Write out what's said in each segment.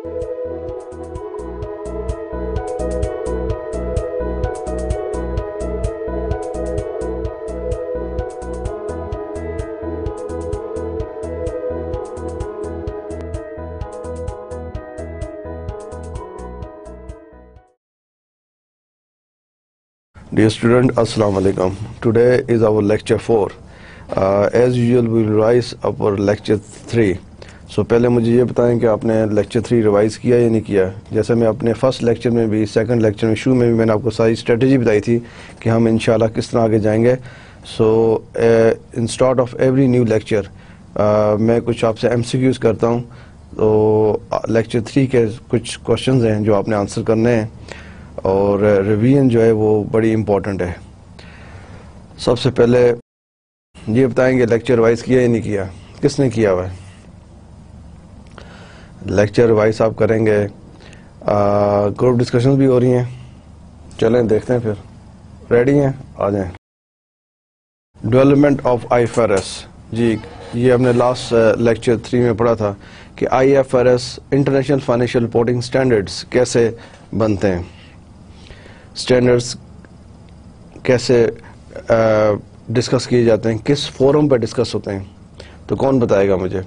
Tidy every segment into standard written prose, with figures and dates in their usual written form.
Dear student, Assalamu alaikum. Today is our lecture 4. As usual, we will revise our lecture 3. So پہلے مجھے یہ بتائیں کہ آپ نے لیکچر 3 ریوائز کیا یا نہیں کیا. جیسا میں اپنے فرسٹ لیکچر میں بھی، سیکنڈ لیکچر میں، شروع میں بھی میں نے آپ کو ساری اسٹریٹجی بتائی تھی کہ ہم انشاءاللہ کس طرح آگے جائیں گے. So in start of every new lecture میں کچھ آپ سے MCQs کرتا ہوں. تو لیکچر 3 کے کچھ کوشچنز ہیں جو آپ نے آنسر کرنے ہیں، اور ریویژن جو ہے وہ بڑی امپورٹنٹ ہے. سب سے پہلے یہ بتائیں گے لیکچر ریوائز کیا یا نہیں کیا، کس نے کیا ہوا ہے. لیکچر ریوائز آپ کریں گے. گروپ ڈسکشنز بھی ہو رہی ہیں، چلیں دیکھتے ہیں پھر. ریڈی ہیں؟ آ جائیں. Development of IFRS. جی یہ ہم نے لاسٹ لیکچر 3 میں پڑھا تھا کہ IFRS international financial reporting standards کیسے بنتے ہیں، اسٹینڈرڈس کیسے ڈسکس کیے جاتے ہیں، کس فورم پہ ڈسکس ہوتے ہیں. تو کون بتائے گا مجھے؟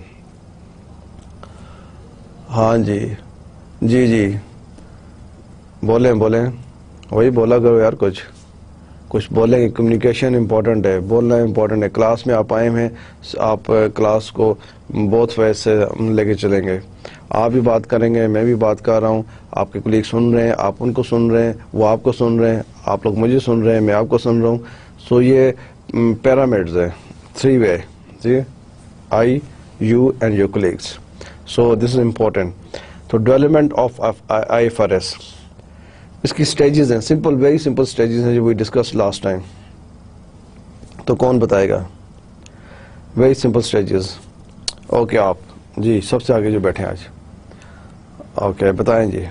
ہاں جی جی جی بولیں وہی بولا کرو یار، کچھ بولیں گے. کمیونیکیشن امپورٹنٹ ہے، بولنا امپورٹنٹ ہے. کلاس میں آپ آئے ہیں، آپ کلاس کو بہت ویسے سے لے کے چلیں گے. آپ بھی بات کریں گے، میں بھی بات کر رہا ہوں، آپ کے کولیگ سن رہے ہیں، آپ ان کو سن رہے ہیں، وہ آپ کو سن رہے ہیں، آپ لوگ مجھے سن رہے ہیں، میں آپ کو سن رہا ہوں. سو یہ پیرامڈز ہیں، 3 وے. جی I, you and your colleagues. So this is important. تو ڈیولپمنٹ آف IFRS اس کی سٹیجز ہیں، سمپل، ویری سمپل سٹیجز ہیں جو وی ڈسکس لاسٹ ٹائم. تو کون بتائے گا؟ Very simple stages. اوکے آپ جی سب سے آگے جو بیٹھے ہیں آج، اوکے بتائیں جی.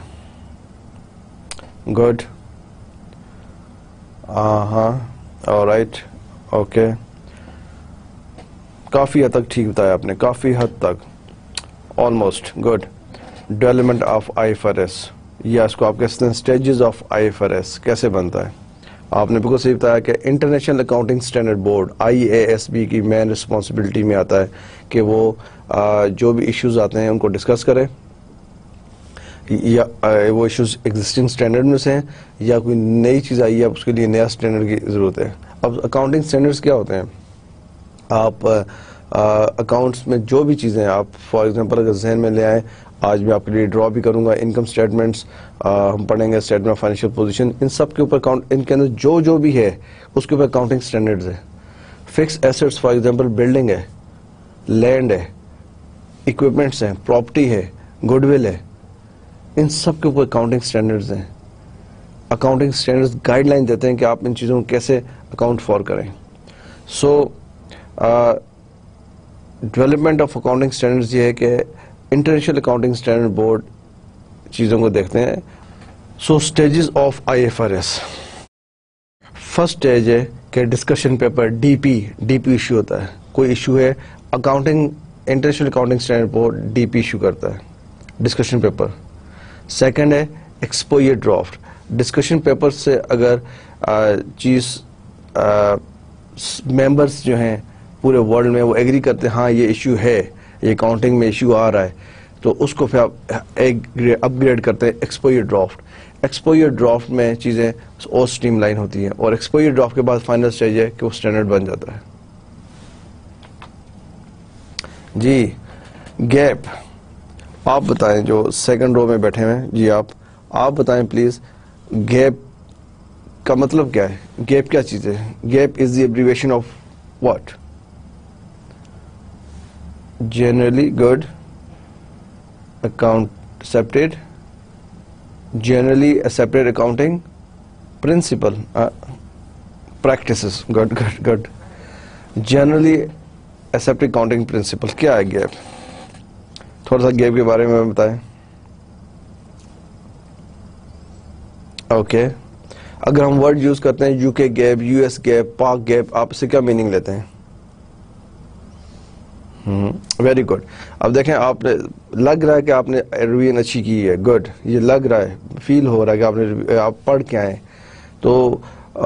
گڈ. ہاں آلرائٹ. اوکے کافی حد تک ٹھیک بتایا آپ نے، کافی حد تک، almost. Good. Development of IFRS، یا اس کو آپ کہتے ہیں اسٹیجز آف IFRS کیسے بنتا ہے. آپ نے بالکل صحیح بتایا کہ international accounting standard board IASB کی مین رسپانسبلٹی میں آتا ہے کہ وہ جو بھی ایشوز آتے ہیں ان کو ڈسکس کرے، یا وہ ایشوز ایگزسٹنگ اسٹینڈرڈ میں سے ہیں یا کوئی نئی چیز آئی ہے، اس کے لیے نیا اسٹینڈرڈ کی ضرورت ہے. اب اکاؤنٹنگ اسٹینڈرڈس کیا ہوتے ہیں؟ آپ اکاؤنٹس میں جو بھی چیزیں آپ فار ایگزامپل اگر ذہن میں لے آئیں، آج میں آپ کے لیے ڈرا بھی کروں گا. انکم اسٹیٹمنٹس ہم پڑھیں گے، اسٹیٹمنٹ آف فائنینشیل پوزیشن، ان سب کے اوپر ان کے اندر جو بھی ہے اس کے اوپر اکاؤنٹنگ اسٹینڈرڈز ہے. Fix assets for example building ہے، لینڈ ہے، اکوپمنٹس ہیں، پراپرٹی ہے، گڈ ول ہے، ان سب کے اوپر اکاؤنٹنگ اسٹینڈرڈز ہیں. اکاؤنٹنگ اسٹینڈرڈز گائیڈ لائن دیتے ہیں کہ آپ ان چیزوں کو کیسے اکاؤنٹ فار کریں. So development of accounting standards یہ ہے کہ انٹرنیشنل اکاؤنٹنگ اسٹینڈرڈ بورڈ چیزوں کو دیکھتے ہیں. So stages of IFRS. First stage ہے کہ discussion paper D P issue ہوتا ہے. کوئی ایشو ہے، accounting international accounting standard board DP issue کرتا ہے، ڈسکشن پیپر. سیکنڈ ہے ایکسپوئر ڈرافٹ. ڈسکشن پیپر سے اگر چیز ممبرس جو ہیں پورے ورلڈ میں وہ ایگری کرتے ہیں ہاں یہ ایشو ہے، یہ اکاؤنٹنگ میں ایشو آ رہا ہے، تو اس کو پھر آپ اپ گریڈ کرتے ہیں ایکسپوئر ڈرافٹ. ایکسپوئر ڈرافٹ میں چیزیں اور سٹریم لائن ہوتی ہیں، اور ایکسپوئر ڈرافٹ کے بعد فائنل اسٹیج ہے کہ وہ اسٹینڈرڈ بن جاتا ہے. جی گیپ آپ بتائیں، جو سیکنڈ رو میں بیٹھے ہیں جی آپ بتائیں پلیز. گیپ کا مطلب کیا ہے؟ گیپ کیا چیز ہے؟ GAAP is the abbreviation of what? Generally good accepted generally accepted accounting principle practices. good generally accepted accounting principle. کیا ہے گیپ؟ تھوڑا سا گیپ کے بارے میں بتائیں. اوکے اگر ہم ورڈ یوز کرتے ہیں UK GAAP, US GAAP, Pak GAAP, آپ اس سے کیا میننگ لیتے ہیں؟ Very good. اب دیکھیں آپ نے لگ رہا ہے کہ آپ نے ریویژن اچھی کی ہے. گڈ. یہ لگ رہا ہے, فیل ہو رہا ہے کہ آپ پڑھ کے آئے. تو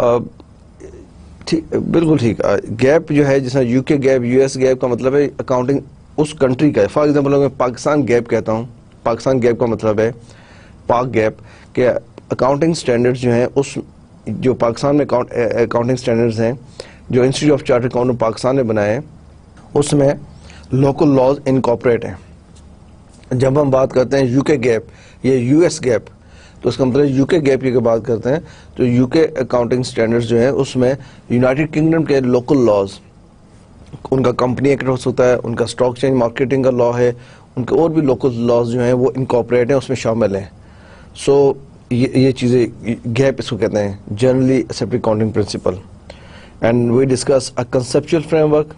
بالکل ٹھیک. گیپ جو ہے جس طرح یو کے گیپ, یو ایس گیپ کا مطلب ہے اکاؤنٹنگ اس کنٹری کا ہے. فار ایگزامپل میں پاکستان گیپ کہتا ہوں, پاکستان گیپ کا مطلب ہے پاک گیپ, کہ اکاؤنٹنگ سٹینڈرڈز جو ہیں اس جو پاکستان میں اکاؤنٹنگ سٹینڈرڈز ہیں جو institute of chartered accountant Pakistan نے بنائے ہیں, اس میں لوکل لاز انکارپوریٹ ہیں. جب ہم بات کرتے ہیں یو کے گیپ یا یو ایس گیپ, تو اس کا مطلب یو کے گیپ کی اگر بات کرتے ہیں تو یو کے اکاؤنٹنگ سٹینڈرڈز جو ہیں اس میں یونائٹڈ کنگڈم کے لوکل لاز, ان کا کمپنی ایکٹ ہوتا ہے, ان کا اسٹاک چینج مارکیٹنگ کا لا ہے, ان کے اور بھی لوکل لاز جو ہیں وہ انکارپوریٹ ہیں, اس میں شامل ہیں. سو یہ چیزیں گیپ اس کو کہتے ہیں, generally accepted accounting principle. And we discuss a conceptual framework.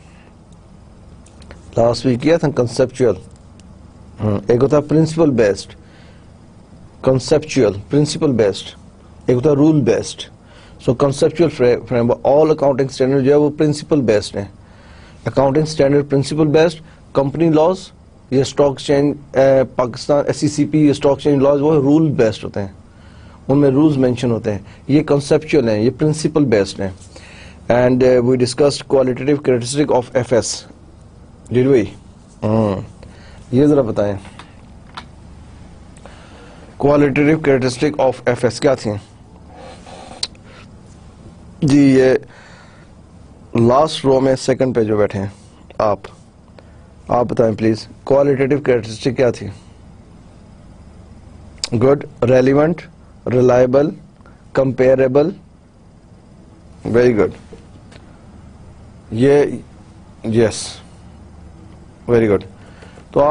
Last week کیا تھا کنسیپچل. ایک ہوتا ہے principle based, conceptual principle based, ایک ہوتا ہے rule based. So conceptual framework, all accounting standard جو ہے وہ پرنسپل بیسڈ ہیں. Accounting standard principle based, company laws یا اسٹاک چینج پاکستان SECP یا اسٹاک چینج لاز وہ رول بیسڈ ہوتے ہیں, ان میں رولز مینشن ہوتے ہیں. یہ کنسیپچل ہیں, یہ پرنسپل بیسڈ ہیں. And we discussed qualitative characteristic of FS. Did we یہ ذرا بتائیں کوالٹیٹیو کریکٹرسٹک آف FS کیا تھیں جی؟ یہ لاسٹ رو میں سیکنڈ پہ جو بیٹھے ہیں آپ بتائیں پلیز, کوالٹیٹیو کریکٹرسٹک کیا تھی؟ Good. Relevant, reliable, comparable. Very good. یہ یس ویری گڈ. تو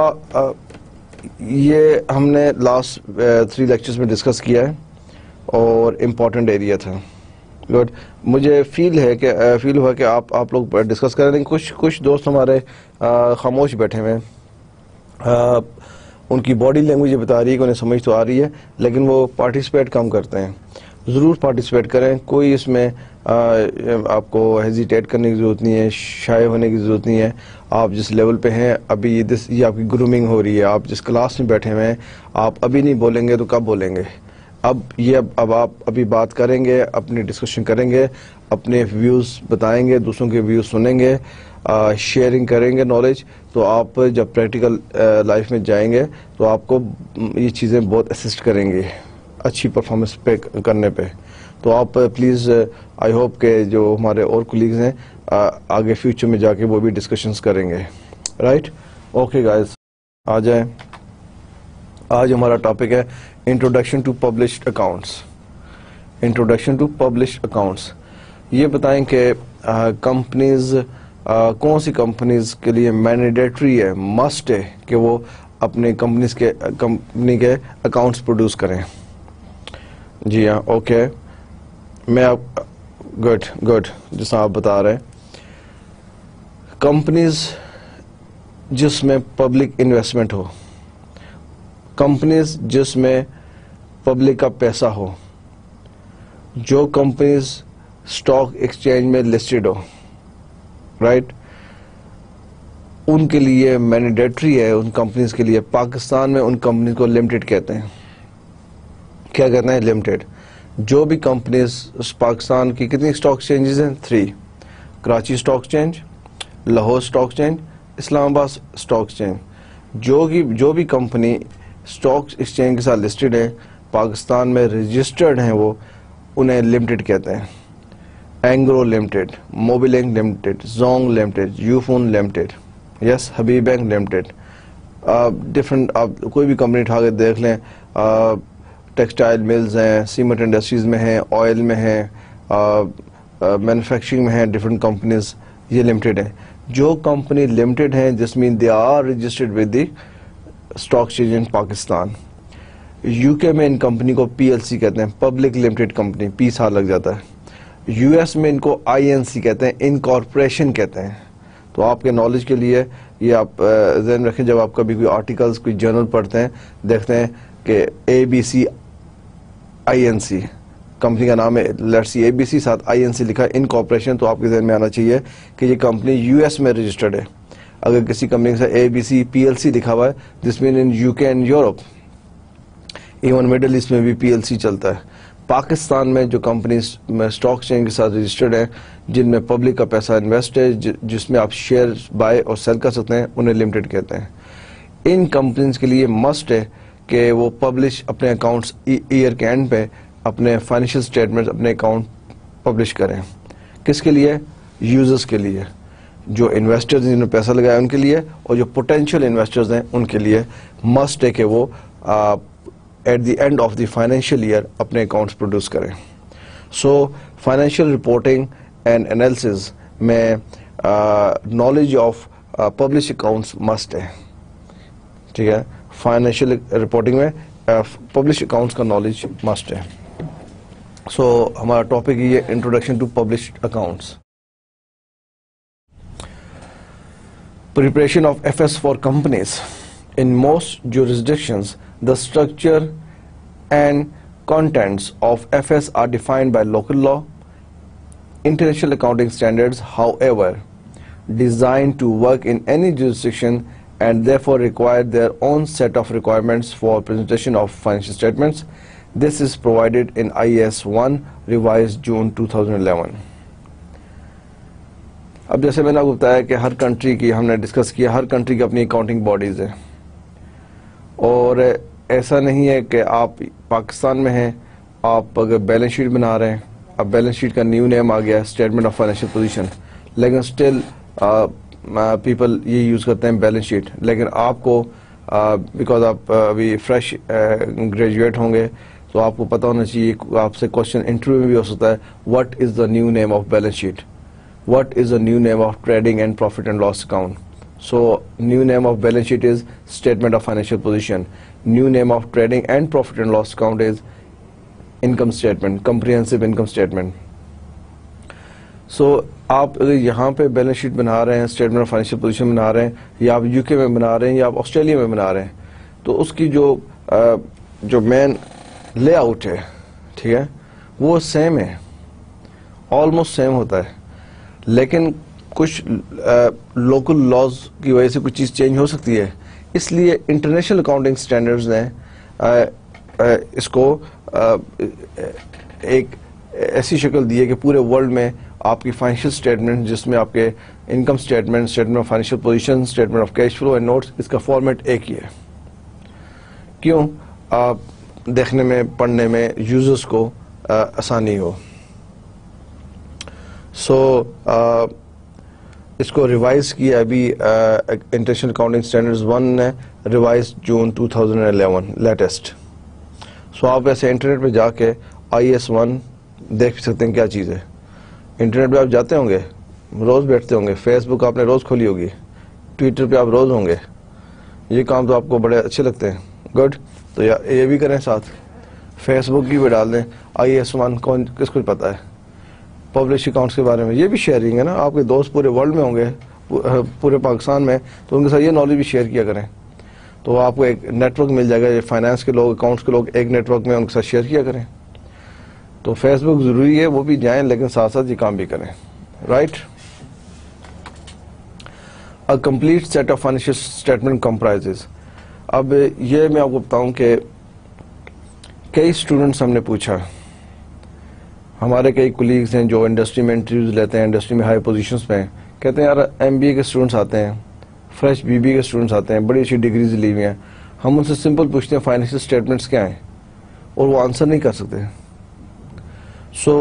یہ ہم نے لاسٹ 3 لیکچرز میں ڈسکس کیا ہے اور امپورٹنٹ ایریا تھا. گڈ. مجھے فیل ہوا کہ آپ لوگ ڈسکس کر رہے ہیں. کچھ دوست ہمارے خاموش بیٹھے ہوئے ہیں, ان کی باڈی لینگویج یہ بتا رہی ہے کہ انہیں سمجھ تو آ رہی ہے, لیکن وہ پارٹیسپیٹ کم کرتے ہیں. ضرور پارٹیسپیٹ کریں, کوئی اس میں آپ کو ہیزیٹیٹ کرنے کی ضرورت نہیں ہے, شائع ہونے کی ضرورت نہیں ہے. آپ جس لیول پہ ہیں ابھی یہ آپ کی گرومنگ ہو رہی ہے. آپ جس کلاس میں بیٹھے ہوئے ہیں آپ ابھی نہیں بولیں گے تو کب بولیں گے؟ اب آپ ابھی بات کریں گے, اپنی ڈسکشن کریں گے, اپنے ویوز بتائیں گے, دوسروں کے ویوز سنیں گے, شیئرنگ کریں گے نالج. تو آپ جب پریکٹیکل لائف میں جائیں گے تو آپ کو یہ چیزیں بہت اسسٹ کریں گی اچھی پرفارمنس پہ کرنے پہ. تو آپ پلیز آئی ہوپ کہ جو ہمارے اور کولیگز ہیں آگے فیوچر میں جا کے وہ بھی ڈسکشنز کریں گے. رائٹ. اوکے گائز, آ جائیں. آج ہمارا ٹاپک ہے introduction to published accounts. Introduction to published accounts. یہ بتائیں کہ کمپنیز کون سی کمپنیز کے لیے مینڈیٹری ہے, مسٹ ہے کہ وہ اپنے کمپنی کے اکاؤنٹس پروڈیوس کریں. جی ہاں. اوکے. میں آپ گڈ جس آپ بتا رہے ہیں, کمپنیز جس میں پبلک انویسٹمنٹ ہو, کمپنیز جس میں پبلک کا پیسہ ہو, جو کمپنیز اسٹاک ایکسچینج میں لسٹڈ ہو, رائٹ, ان کے لیے مینڈیٹری ہے. ان کمپنیز کے لیے پاکستان میں ان کمپنیز کو لمیٹڈ کہتے ہیں. کیا کہتے ہیں؟ لمیٹڈ. جو بھی کمپنیز پاکستان کی کتنی اسٹاک ایکسچینجز ہیں؟ 3. Karachi stock exchange, Lahore stock exchange, Islamabad stock exchange. جو بھی کمپنی اسٹاک ایکسچینج کے ساتھ لسٹڈ ہے, پاکستان میں رجسٹرڈ ہیں, وہ انہیں لمیٹڈ کہتے ہیں. Engro limited, Mobilink limited, Zong limited, Ufone limited, yes, Habib bank limited. Different آپ کوئی بھی کمپنی اٹھا کے دیکھ لیں, ٹیکسٹائل ملز ہیں, سیمنٹ انڈسٹریز میں ہیں, آئل میں ہیں, مینوفیکچرنگ میں ہیں, ڈفرنٹ کمپنیز یہ لمیٹڈ ہیں. جو کمپنی لمیٹڈ ہیں جس مین they are registered with the stock exchange in Pakistan. U K میں ان کمپنی کو PLC کہتے ہیں, پبلک لمیٹڈ کمپنی, P سال لگ جاتا ہے. US میں ان کو INC کہتے ہیں, انکارپوریشن کہتے ہیں. تو آپ کے نالج کے لیے یہ آپ ذہن رکھیں, جب آپ کبھی کوئی آرٹیکلز کوئی جرنل پڑھتے ہیں دیکھتے ہیں کہ ABC INC کمپنی کا نام ہے, لیٹس سی ABC ساتھ INC لکھا ہے, انکارپوریشن, تو آپ کے ذہن میں آنا چاہیے کہ یہ کمپنی US میں رجسٹرڈ ہے. اگر کسی کمپنی کے ساتھ ABC PLC لکھا ہوا ہے جس میں in UK and Europe, even Middle East میں بھی PLC چلتا ہے. پاکستان میں جو کمپنیز میں اسٹاک ایکسچینج کے ساتھ رجسٹرڈ ہیں جن میں پبلک کا پیسہ انویسٹ ہے، جس میں آپ شیئر بائی اور سیل کر سکتے ہیں، انہیں لمیٹڈ کہتے ہیں. ان کمپنیز کے لیے مسٹ ہے کہ وہ پبلش اپنے اکاؤنٹس ایئر کے اینڈ پہ اپنے فائنینشیل اسٹیٹمنٹ، اپنے اکاؤنٹ پبلش کریں. کس کے لیے؟ یوزرز کے لیے، جو انویسٹرز جنہوں نے پیسہ لگایا ان کے لیے، اور جو پوٹینشیل انویسٹرز ہیں ان کے لیے مسٹ ہے کہ وہ at the end of the financial year اپنے اکاؤنٹس پروڈیوس کریں. سو فائنینشیل رپورٹنگ اینڈ انالیسز میں knowledge of publish accounts must ہے. ٹھیک ہے، فائنینشیل رپورٹنگ میں پبلش اکاؤنٹس کا نالج مسٹ ہے. سو ہمارا ٹاپک یہ introduction to published accounts. Preparation of FS for companies. In most jurisdictions, the structure and contents of FS are defined by local law. International accounting standards, however, designed to work in any jurisdiction and therefore require their own set of requirements for presentation of financial statements. This is provided in IAS 1 revised June 2011. اب جیسے میں نے آپ کو بتایا کہ ہر country کی ہم نے ڈسکس کیا، ہر کنٹری کی اپنی اکاؤنٹنگ باڈیز ہیں، اور ایسا نہیں ہے کہ آپ پاکستان میں ہیں، آپ اگر بیلنس شیٹ بنا رہے ہیں، اب بیلنس شیٹ کا نیو نیم آ گیا اسٹیٹمنٹ آف فائنینشیل پوزیشن، لیکن اسٹل پیپل یہ یوز کرتے ہیں بیلنس شیٹ. لیکن آپ کو بیکاز آپ ابھی فریش گریجویٹ ہوں گے تو آپ کو پتہ ہونا چاہیے، آپ سے کوشچن انٹرویو میں بھی ہو سکتا ہے، what is the new name of balance sheet? What is the new name of trading and profit and loss account? So new name of balance sheet is statement of financial position. New name of trading and profit and loss account is income statement, comprehensive income statement. So آپ اگر یہاں پہ balance sheet بنا رہے ہیں، statement of financial position بنا رہے ہیں، یا آپ UK میں بنا رہے ہیں یا آپ آسٹریلیا میں بنا رہے ہیں، تو اس کی جو مین لے آؤٹ ہے، ٹھیک ہے، وہ سیم ہے، آلموسٹ سیم ہوتا ہے. لیکن کچھ لوکل لاز کی وجہ سے کچھ چیز چینج ہو سکتی ہے، اس لیے انٹرنیشنل اکاؤنٹنگ سٹینڈرڈز نے اس کو ایک ایسی شکل دی ہے کہ پورے ورلڈ میں آپ کی فائنینشیل اسٹیٹمنٹ، جس میں آپ کے income statement, statement of financial position, statement of cash flow and notes, اس کا فارمیٹ ایک ہی ہے. کیوں؟ آپ دیکھنے میں، پڑھنے میں یوزرز کو آسانی ہو. سو اس کو ریوائز کیا ابھی انٹرنیشنل اکاؤنٹنگ اسٹینڈرڈز 1 نے ریوائز جون 2011 لیٹسٹ. سو آپ ایسے انٹرنیٹ پہ جا کے IAS 1 دیکھ سکتے ہیں کیا چیز ہے. انٹرنیٹ پہ آپ جاتے ہوں گے، روز بیٹھتے ہوں گے، فیس بک آپ نے روز کھولی ہوگی، ٹویٹر پہ آپ روز ہوں گے، یہ کام تو آپ کو بڑے اچھے لگتے ہیں. گڈ، تو یہ بھی کریں، ساتھ فیس بک کی بھی ڈال دیں. IAS 1 کون کس کو پتہ ہے پبلش اکاؤنٹس کے بارے میں؟ یہ بھی شیئرنگ ہے نا، آپ کے دوست پورے ورلڈ میں ہوں گے، پورے پاکستان میں، تو ان کے ساتھ یہ نالج بھی شیئر کیا کریں. تو آپ کو ایک نیٹ ورک مل جائے گا، فائنانس کے لوگ، اکاؤنٹس کے لوگ ایک نیٹ ورک میں، ان کے ساتھ شیئر کیا کریں. تو فیس بک ضروری ہے، وہ بھی جائیں، لیکن ساتھ ساتھ یہ کام بھی کریں. Right. A complete set of financial statement comprises. اب یہ میں آپ کو بتاؤں کہ کئی اسٹوڈنٹس ہم نے پوچھا، ہمارے کئی کولیگز ہیں جو انڈسٹری میں انٹرویوز لیتے ہیں، انڈسٹری میں ہائی پوزیشنس پہ ہیں، کہتے ہیں یار MBA کے اسٹوڈنٹس آتے ہیں، فریش BBA کے اسٹوڈنٹس آتے ہیں، بڑی اچھی ڈگریز لی ہوئی ہیں، ہم ان سے سمپل پوچھتے ہیں فائنینشیل اسٹیٹمنٹس کیا ہیں، اور وہ آنسر نہیں کر سکتے. سو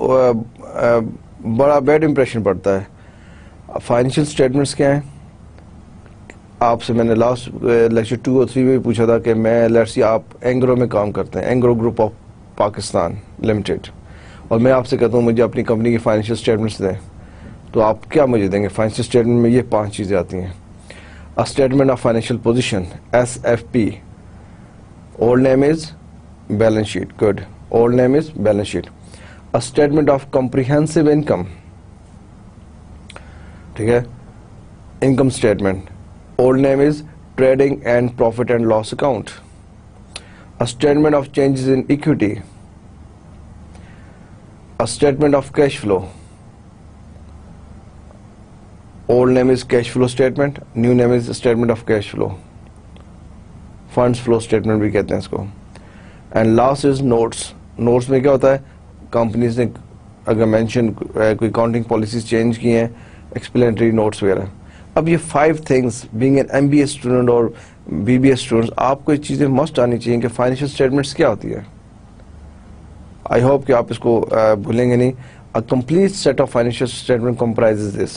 بڑا بیڈ امپریشن پڑتا ہے. فائنینشیل اسٹیٹمنٹس کیا ہیں؟ آپ سے میں نے لاسٹ لیکچر 2 اور 3 میں بھی پوچھا تھا کہ میں لیٹس سی آپ اینگرو میں کام کرتے ہیں، Engro group of Pakistan limited, اور میں آپ سے کہتا ہوں مجھے اپنی کمپنی کی فائنینشیل اسٹیٹمنٹس دیں، تو آپ کیا مجھے دیں گے؟ فائنینشیل اسٹیٹمنٹ میں یہ 5 چیزیں آتی ہیں. Statement of financial position SFP، old name is balance sheet. Good, old name is balance sheet. Statement of comprehensive income, ٹھیک ہے، income statement. Old name is trading and profit and loss account. Statement of changes in equity. A statement of cash flow. Old name is cash flow statement, new name is statement of cash flow, funds flow statement بھی کہتے ہیں اس کو. And last is notes. Notes میں کیا ہوتا ہے, companies نے اگر مینشن کوئی اکاؤنٹنگ پالیسیز چینج کی ہیں, ایکسپلینٹری نوٹس وغیرہ. اب یہ 5 things being an MBA student اور BBA اسٹوڈنٹس آپ کو یہ چیزیں مسٹ آنی چاہیے کہ فائنینشیل اسٹیٹمنٹس کیا ہوتی ہے. آئی ہوپ کہ آپ اس کو بھولیں گے نہیں. A complete set of financial statement comprises this.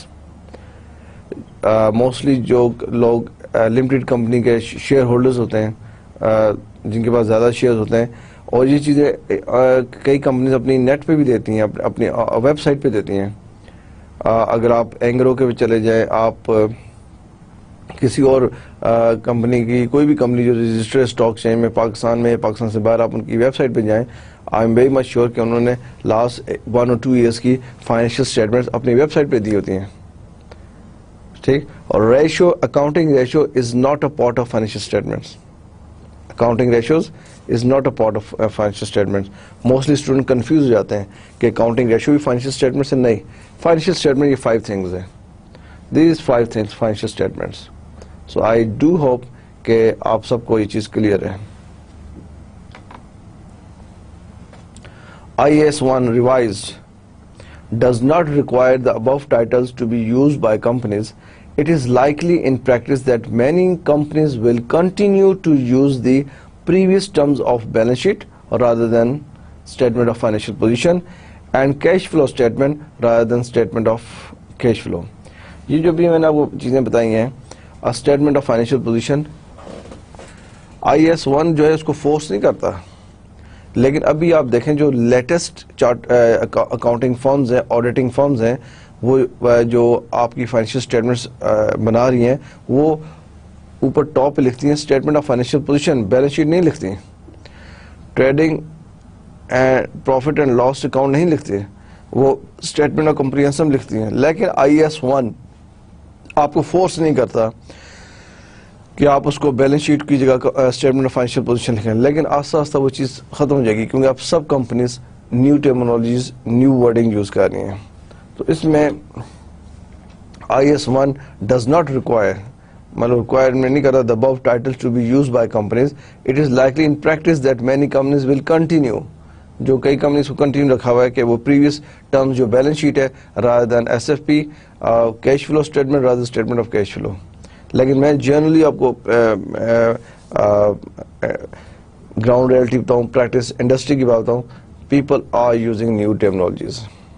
Mostly جو لوگ لمیٹڈ کمپنی کے شیئر ہولڈرز ہوتے ہیں, جن کے پاس زیادہ شیئرز ہوتے ہیں, اور یہ چیزیں کئی کمپنیز اپنی نیٹ پہ بھی دیتی ہیں, اپنی ویب سائٹ پہ دیتی ہیں. اگر آپ اینگرو کے پہ چلے جائیں, آپ کسی اور کمپنی کی کوئی بھی کمپنی جو رجسٹرڈ اسٹاک چین میں پاکستان میں, پاکستان سے باہر, آپ ان کی ویب سائٹ پہ جائیں, I am very much sure کہ انہوں نے لاسٹ 1 or 2 years کی فائنینشیل اسٹیٹمنٹس اپنی ویب سائٹ پہ دی ہوتی ہیں. ٹھیک. اور ratio, accounting ratio is not a part of financial statements. Accounting ratios is not a part of financial statements. Mostly student confuse ہو جاتے ہیں کہ اکاؤنٹنگ ریشو بھی فائنینشیل اسٹیٹمنٹ سے. نہیں, فائنینشیل اسٹیٹمنٹ یہ 5 things ہیں. These 5 things financial statements. So I do hope کہ آپ سب کو یہ چیز کلیئر ہے. IAS1 revised does not require the above titles to be used by companies. It is likely in practice that many companies will continue to use the previous terms of balance sheet rather than statement of financial position and cash flow statement rather than statement of cash flow. یہ جو بھی میں نے آپ کو چیزیں بتائی ہیں, statement of financial position, IAS1 جو ہے اس کو فورس نہیں کرتا, لیکن ابھی آپ دیکھیں جو لیٹسٹ اکاؤنٹنگ فرمز ہیں, آڈیٹنگ فرمز ہیں, وہ جو آپ کی فائنینشیل اسٹیٹمنٹس بنا رہی ہیں, وہ اوپر ٹاپ پہ لکھتی ہیں statement of financial position, balance sheet نہیں لکھتی ہیں. Trading profit and loss account نہیں لکھتی ہیں, وہ اسٹیٹمنٹ آف کمپریہنسو لکھتی ہیں. لیکن IAS1 آپ کو فورس نہیں کرتا کہ آپ اس کو بیلنس شیٹ کی جگہ اسٹیٹمنٹ آف فائنینشیل پوزیشن لکھیں, لیکن آہستہ آہستہ وہ چیز ختم ہو جائے گی کیونکہ اب سب companies new terminologies, new wording use کر رہی ہیں. تو اس میں IAS1 ڈز ناٹ ریکوائر, مطلب ریکوائرمنٹ نہیں کرتا the above titles to be used by companies. It is likely in practice that many companies will continue, جو کئی کمپنیز کو کنٹینیو رکھا ہوا ہے کہ وہ پریویس ٹرمز جو بیلنس شیٹ ہے rather than SFP, cash flow statement rather than statement of cash flow. لیکن میں جنرلی آپ کو گراؤنڈ ریئلٹی بتاؤں, پریکٹس انڈسٹری کی بات بتاؤں, people are using new technologies.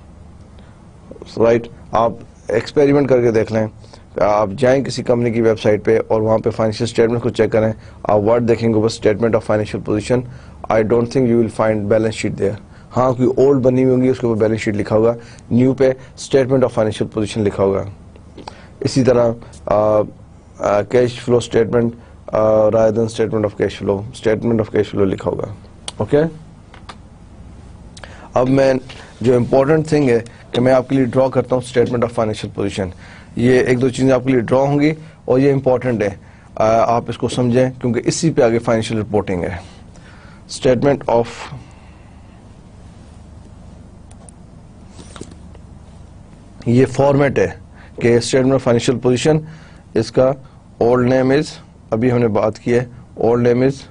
Right, آپ ایکسپیریمنٹ کر کے دیکھ لیں. آپ جائیں کسی کمپنی کی ویب سائٹ پہ اور وہاں پہ فائنینشیل اسٹیٹمنٹ کو چیک کریں, آپ ورڈ دیکھیں گے بس statement of financial position. I don't think you will find balance sheet there. ہاں, کوئی اولڈ بنی ہوئی ہوگی اس کے اوپر بیلنس شیٹ لکھا ہوگا, نیو پہ اسٹیٹمنٹ آف فائنینشیل پوزیشن لکھا ہوگا. اسی طرح cash flow statement rather than statement of cash flow, statement of cash flow لکھا ہوگا. اوکے, اب میں جو امپورٹنٹ تھنگ ہے کہ میں آپ کے لیے ڈرا کرتا ہوں اسٹیٹمنٹ آف فائنینشیل پوزیشن. یہ 1-2 چیزیں آپ کے لیے ڈرا ہوں گی اور یہ امپورٹنٹ ہے, آپ اس کو سمجھیں کیونکہ اسی پہ آگے فائنینشیل رپورٹنگ ہے. اسٹیٹمنٹ آف, یہ فارمیٹ ہے کہ اسٹیٹمنٹ آف فائنینشیل پوزیشن, اس کا اولڈ نیم از, ابھی ہم نے بات کی ہے, old name is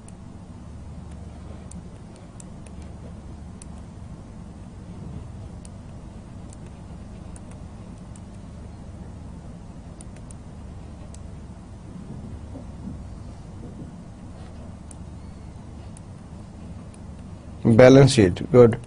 balance sheet. Good.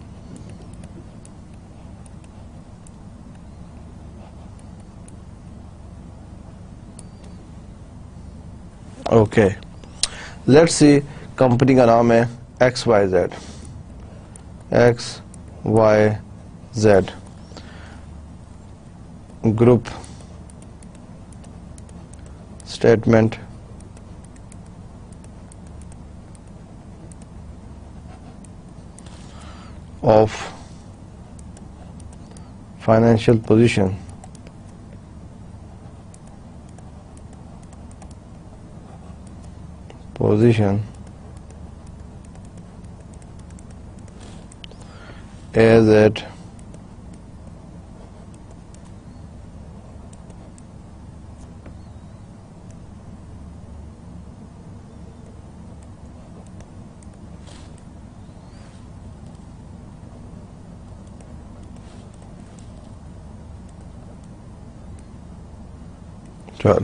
Okay, let's see company کا نام ہے XYZ, XYZ group. Statement of financial position, as at چل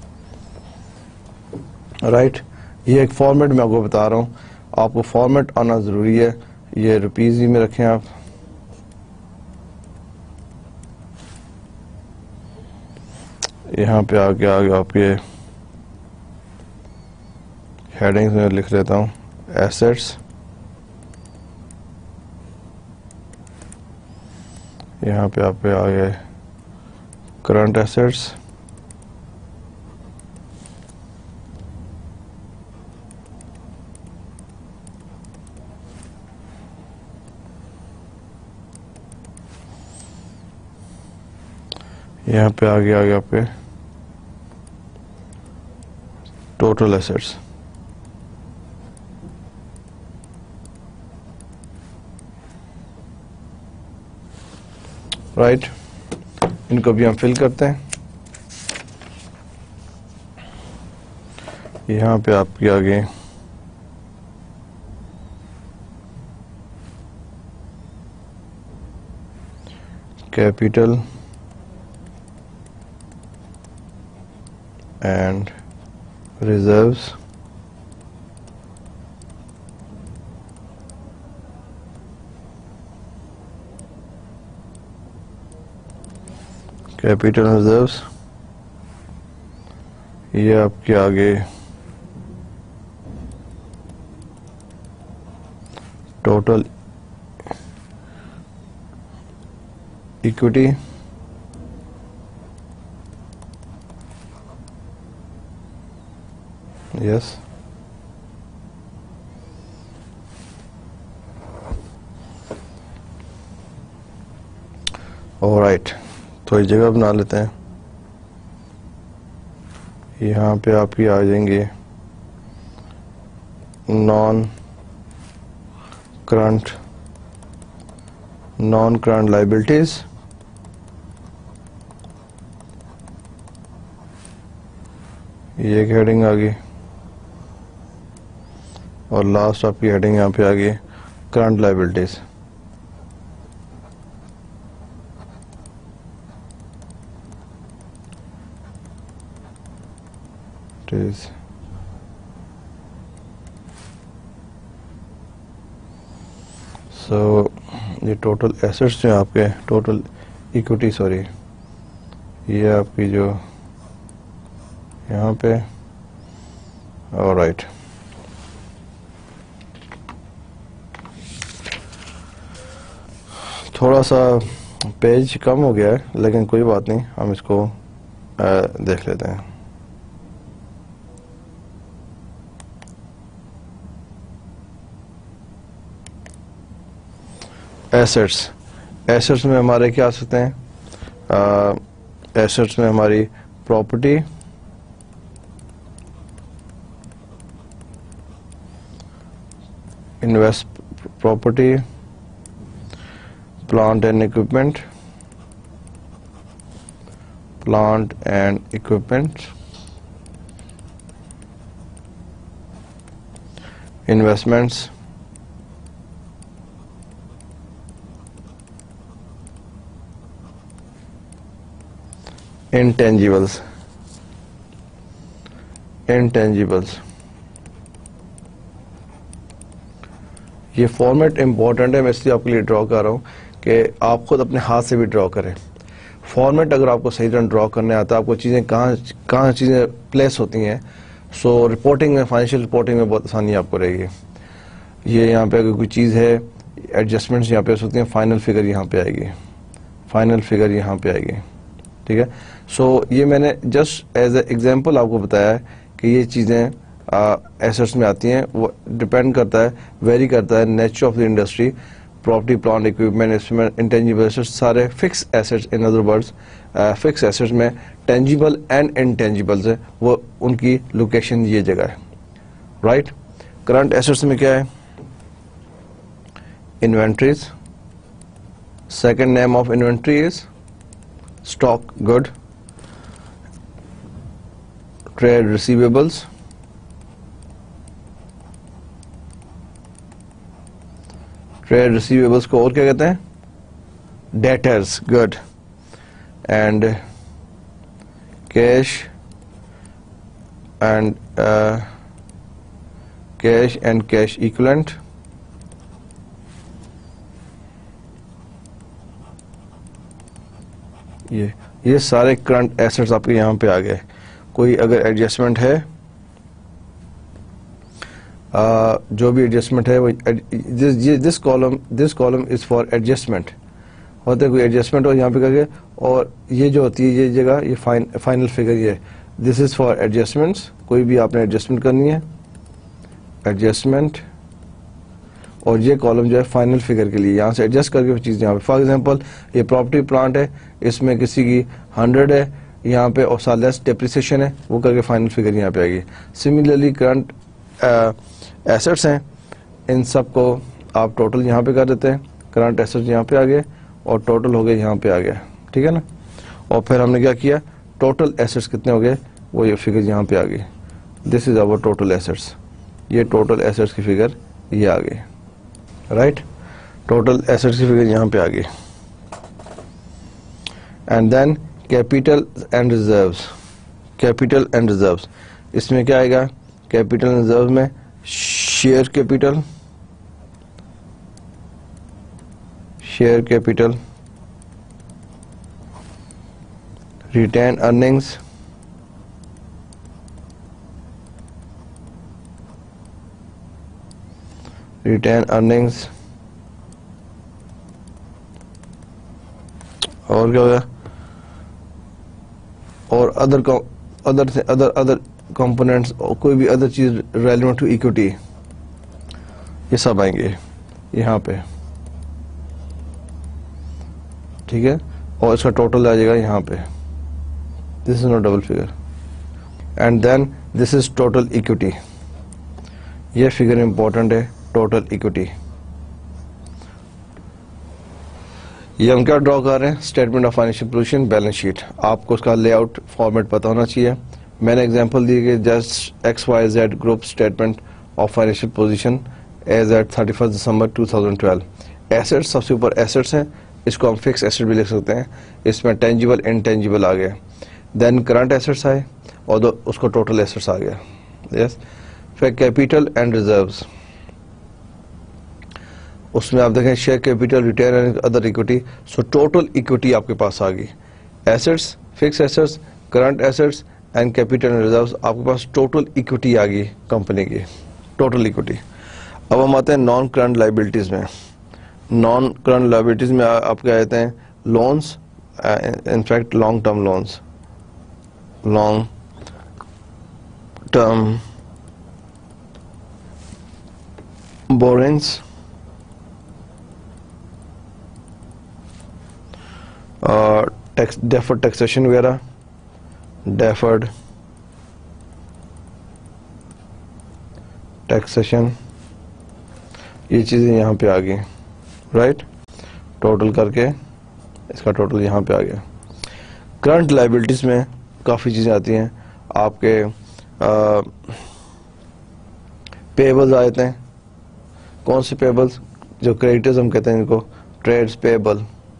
رائٹ. یہ ایک فارمیٹ میں آپ کو بتا رہا ہوں, آپ کو فارمیٹ آنا ضروری ہے. یہ روپیز ہی میں رکھیں آپ. یہاں پہ آگے آپ کے ہیڈنگز میں لکھ لیتا ہوں ایسیٹس. یہاں پہ آپ پہ آگے کرنٹ ایسیٹس. یہاں پہ آگے آپ کے ٹوٹل ایسیٹس. رائٹ, ان کو بھی ہم فل کرتے ہیں. یہاں پہ آپ کے آگے capital and reserves. Capital reserves یہ آپ کے آگے ٹوٹل اکوٹی. یس, آلرائٹ. تو یہ جگہ بنا لیتے ہیں. یہاں پہ آپ کی آ جائیں گے نان کرنٹ لائبلٹیز. یہ ایک ہیڈنگ آ گئی, اور لاسٹ آپ کی ہیڈنگ یہاں پہ آ گئی کرنٹ لائبلٹیز. سو یہ ٹوٹل ایسٹس جو ہیں آپ کے, ٹوٹل ایکوٹی سوری, یہ آپ کی جو یہاں پہ. آلرائٹ, تھوڑا سا پیج کم ہو گیا ہے لیکن کوئی بات نہیں, ہم اس کو دیکھ لیتے ہیں. ایسٹس میں ہمارے کیا آ سکتے ہیں؟ ایسٹس میں ہماری property, invest property, plant and equipment, investments, intangibles. یہ فارمیٹ امپورٹنٹ ہے, میں اس لیے آپ کے لیے ڈرا کر رہا ہوں کہ آپ خود اپنے ہاتھ سے بھی ڈرا کریں. فارمیٹ اگر آپ کو صحیح طرح ڈرا کرنے آتا ہے, آپ کو چیزیں کہاں چیزیں پلیس ہوتی ہیں, سو رپورٹنگ میں, فائنینشیل رپورٹنگ میں بہت آسانی آپ کو رہے گی. یہ یہاں پہ اگر کوئی چیز ہے, ایڈجسٹمنٹس یہاں پہ ہوتی ہیں, فائنل فگر یہاں پہ آئے گی. ٹھیک ہے, سو یہ میں نے جسٹ ایز اے ایگزامپل آپ کو بتایا ہے کہ یہ چیزیں ایسٹس میں آتی ہیں. وہ ڈپینڈ کرتا ہے, ویری کرتا ہے nature of the industry. Property, plant, equipment, intangible assets سارے fix assets. In other words fix assets میں ٹینجیبل اینڈ انٹینجیبلز ہیں, وہ ان کی لوکیشن یہ جگہ ہے. رائٹ, کرنٹ ایسٹس میں کیا ہے؟ Inventories. Second name of inventory is stock good. Trade receivables, trade receivables کو اور کیا کہتے ہیں؟ Debtors. Good. And cash and cash and cash equivalent. یہ سارے کرنٹ ایسٹس آپ کے یہاں پہ آ گئے. کوئی اگر ایڈجسٹمنٹ ہے, جو بھی ایڈجسٹمنٹ ہے وہ this column is for adjustment. ہوتا ہے کوئی ایڈجسٹمنٹ ہو یہاں پہ کر کے, اور یہ جو ہوتی ہے یہ جگہ یہ فائنل فگر, یہ دس از فار ایڈجسٹمنٹس. کوئی بھی آپ نے ایڈجسٹمنٹ کرنی ہے, ایڈجسٹمنٹ, اور یہ کالم جو ہے فائنل فگر کے لیے, یہاں سے ایڈجسٹ کر کے چیز یہاں پہ. فار ایگزامپل یہ پراپرٹی پلانٹ ہے, اس میں کسی کی 100 ہے یہاں پہ, اور سال لیس ڈیپریسیشن ہے, وہ کر کے فائنل فگر یہاں پہ آئے گی. سملرلی کرنٹ ایسٹس ہیں, ان سب کو آپ ٹوٹل یہاں پہ کر دیتے ہیں. کرنٹ ایسٹس یہاں پہ آ گئے اور ٹوٹل ہو گئے یہاں پہ آ گیا, ٹھیک ہے نا. اور پھر ہم نے کیا کیا, ٹوٹل ایسٹس کتنے ہو گئے, وہ یہ فگر یہاں پہ آ گئی. This is our total assets. یہ ٹوٹل ایسٹس کی فگر یہ آ گئی, رائٹ. ٹوٹل ایسٹس کی فگر یہاں پہ آ گئی. And then capital and reserves. Capital and reserves, اس میں کیا آئے گا, کیپیٹل اینڈ ریزروز میں share capital, share capital, retain earnings, retain earnings, اور کیا ہوگا, اور ادر کمپوننٹس, کوئی بھی ادر چیز ریلیونٹ ٹو ایکوٹی, یہ سب آئیں گے یہاں پہ, ٹھیک ہے. اور اس کا ٹوٹل آ جائے گا یہاں پہ. This is not double figure. And then this is total equity. یہ فگر امپورٹنٹ ہے, ٹوٹل ایکوٹی. یہ ہم کیا ڈرا کر رہے ہیں, statement of financial position, balance sheet. آپ کو اس کا لے آؤٹ فارمیٹ پتا ہونا چاہیے. میں نے ایگزامپل دی کہ just X Y Z group statement of financial position as at 31 December 2012. Assets سب سے اوپر ایسٹس ہیں, اس کو ہم فکس ایسٹ بھی لکھ سکتے ہیں. اس میں ٹینجیبل انٹینجیبل آ گئے. دین کرنٹ ایسٹس آئے اور اس کو ٹوٹل ایسٹس آ گیا. یس. پھر کیپیٹل اینڈ ریزروز, اس میں آپ دیکھیں share capital, retain other equity. So total equity آپ کے پاس آ گئی. Assets, fix assets, current assets and capital and reserves, آپ کے پاس ٹوٹل ایکوٹی آ گئی کمپنی کی, ٹوٹل ایکوٹی. اب ہم آتے ہیں نان کرنٹ لائبلٹیز میں. نان کرنٹ لائبلٹیز میں آپ کیا آتے ہیں, loans, in fact long term loans, long term borrowings, deferred taxation وغیرہ, ڈیفرڈ ٹیکسیشن, یہ چیزیں یہاں پہ آ گئی, رائٹ. ٹوٹل کر کے اس کا ٹوٹل یہاں پہ آ گیا. کرنٹ لائبلٹیز میں کافی چیزیں آتی ہیں آپ کے. پیبلز آ جاتے ہیں. کون سے پیبلز, جو کریڈیٹرز ہم کہتے ہیں ان کو, ٹریڈز پیبل,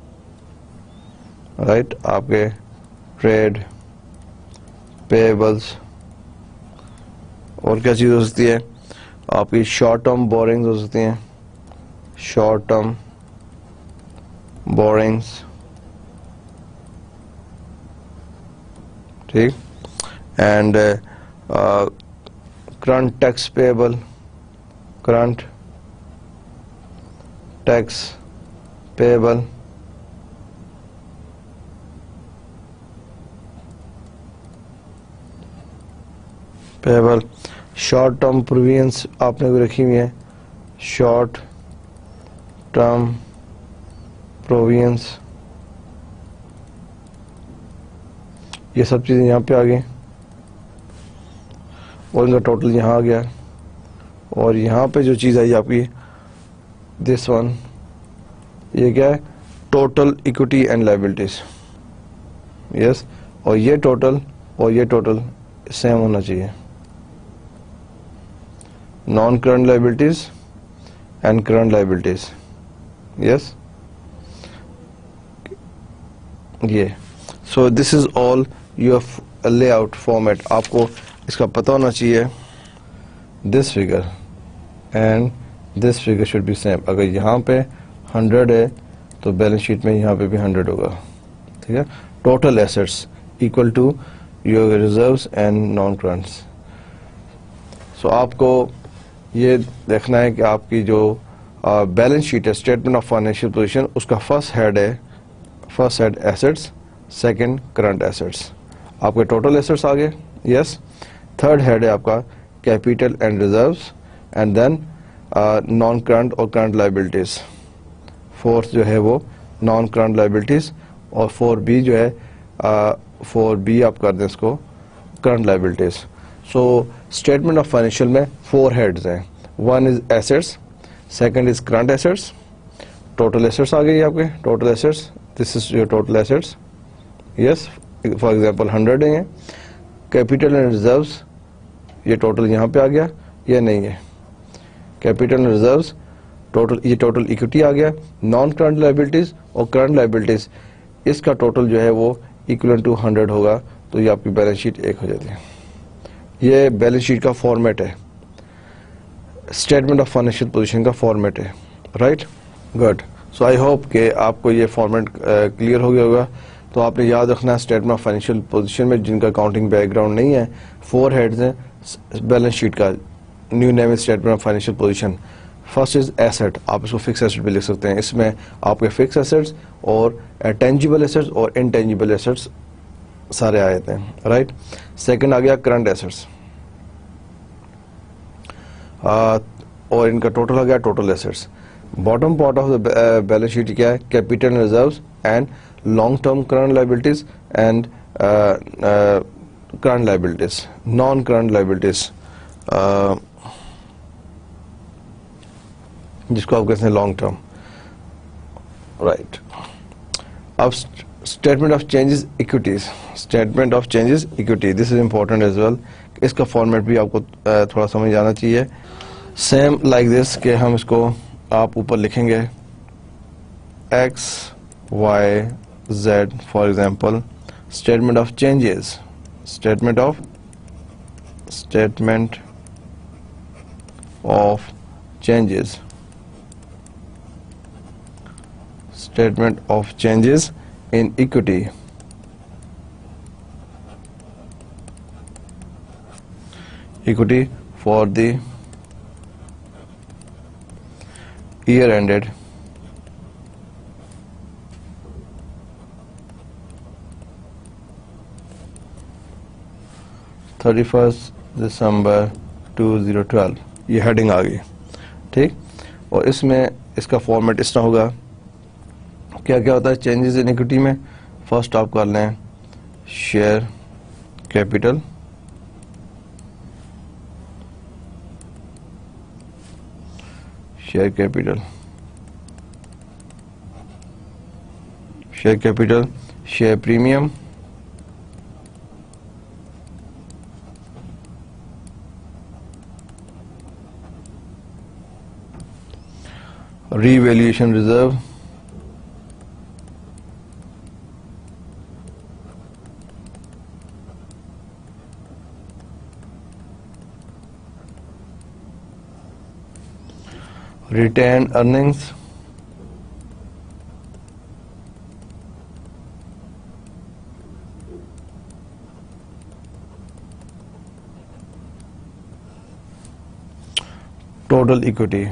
رائٹ. آپ کے ٹریڈ پیبلز. اور کیا چیز ہو سکتی ہے, آپ کی شارٹ ٹرم بورنگز ہو سکتی ہیں, شارٹ ٹرم بورنگز, ٹھیک. And current tax payable, current tax payable, payable. Short term provisions آپ نے بھی رکھی ہوئی ہیں, شارٹ ٹرم پروویژنس, یہ سب چیزیں یہاں پہ آ گئی. اور ان کا ٹوٹل یہاں آ گیا. اور یہاں پہ جو چیز آئی آپ کی, دس ون, یہ کیا ہے, total equity and liabilities. Yes. اور یہ ٹوٹل اور یہ ٹوٹل سیم ہونا چاہیے. Non current liabilities and current liabilities. Yes. یہ so this is all your layout format. آپ کو اس کا پتہ ہونا چاہیے this figure and this figure should be same. اگر یہاں پہ 100 ہے تو بیلنس شیٹ میں یہاں پہ بھی 100 ہوگا. ٹھیک ہے. Total assets equal to your reserves and non currents. So آپ کو یہ دیکھنا ہے کہ آپ کی جو بیلنس شیٹ ہے اسٹیٹمنٹ آف فائنینشیل پوزیشن اس کا فرسٹ ہیڈ ہے ایسٹس, سیکنڈ کرنٹ ایسٹس. آپ کے ٹوٹل ایسٹس آگے یس. تھرڈ ہیڈ ہے آپ کا capital and reserves and then non current اور کرنٹ لائبلٹیز. فورتھ جو ہے وہ نان کرنٹ لائبلٹیز اور 4B جو ہے 4B آپ کر دیں اس کو current liabilities. So statement of financial میں 4 ہیڈز ہیں. One is assets, second is current assets, total assets آ گئی آپ کے total assets. This is your total assets yes. For example 100 ہیں. کیپیٹل اینڈ ریزروز یہ ٹوٹل یہاں پہ آ گیا یا نہیں ہے. کیپیٹل اینڈ ریزروز ٹوٹل, یہ ٹوٹل ایکوٹی آ گیا. نان کرنٹ لائبلٹیز اور کرنٹ لائبلٹیز اس کا ٹوٹل جو ہے وہ ایکولنٹ ٹو 100 ہوگا. تو یہ آپ کی بیلنس شیٹ ایک ہو جاتی ہے. یہ بیلنس شیٹ کا فارمیٹ ہے, اسٹیٹمنٹ آف فائنینشیل پوزیشن کا فارمیٹ ہے. Right, good. So I hope کہ آپ کو یہ فارمیٹ کلیئر ہو گیا ہوگا. تو آپ نے یاد رکھنا ہے اسٹیٹمنٹ آف فائنینشیل پوزیشن میں جن کا اکاؤنٹنگ بیک گراؤنڈ نہیں ہے 4 ہیڈز ہیں بیلنس شیٹ کا. New name is statement of financial position. First is asset, آپ اس کو فکس ایسٹ بھی لکھ سکتے ہیں. اس میں آپ کے فکس ایسٹس اور ٹینجیبل ایسٹس اور انٹینجیبل ایسٹس سارے آئے تھے. رائٹ. سیکنڈ آ گیا کرنٹ ایسٹس اور ان کا ٹوٹل آ گیا total assets. Bottom part of the balance sheet کیا ہے capital reserves and long term current liabilities and current liabilities, non current liabilities جس کو آپ کہتے ہیں لانگ ٹرم. رائٹ. اب statement of changes equities, statement of changes equity, this is important as well. اس کا فارمیٹ بھی آپ کو تھوڑا سمجھ آنا چاہیے. سیم لائک دس کہ ہم اس کو آپ اوپر لکھیں گے X Y Z. For example statement of changes, statement of changes, statement of changes in equity. Equity for the year ended 31st December 2012. یہ ہیڈنگ آ گئی. ٹھیک. اور اس میں اس کا فارمیٹ اس طرح ہوگا. کیا کیا ہوتا ہے چینجز ان ایکوٹی میں. فرسٹ آپ کر لیں share capital, share capital, share premium, revaluation reserve, retained earnings, total equity.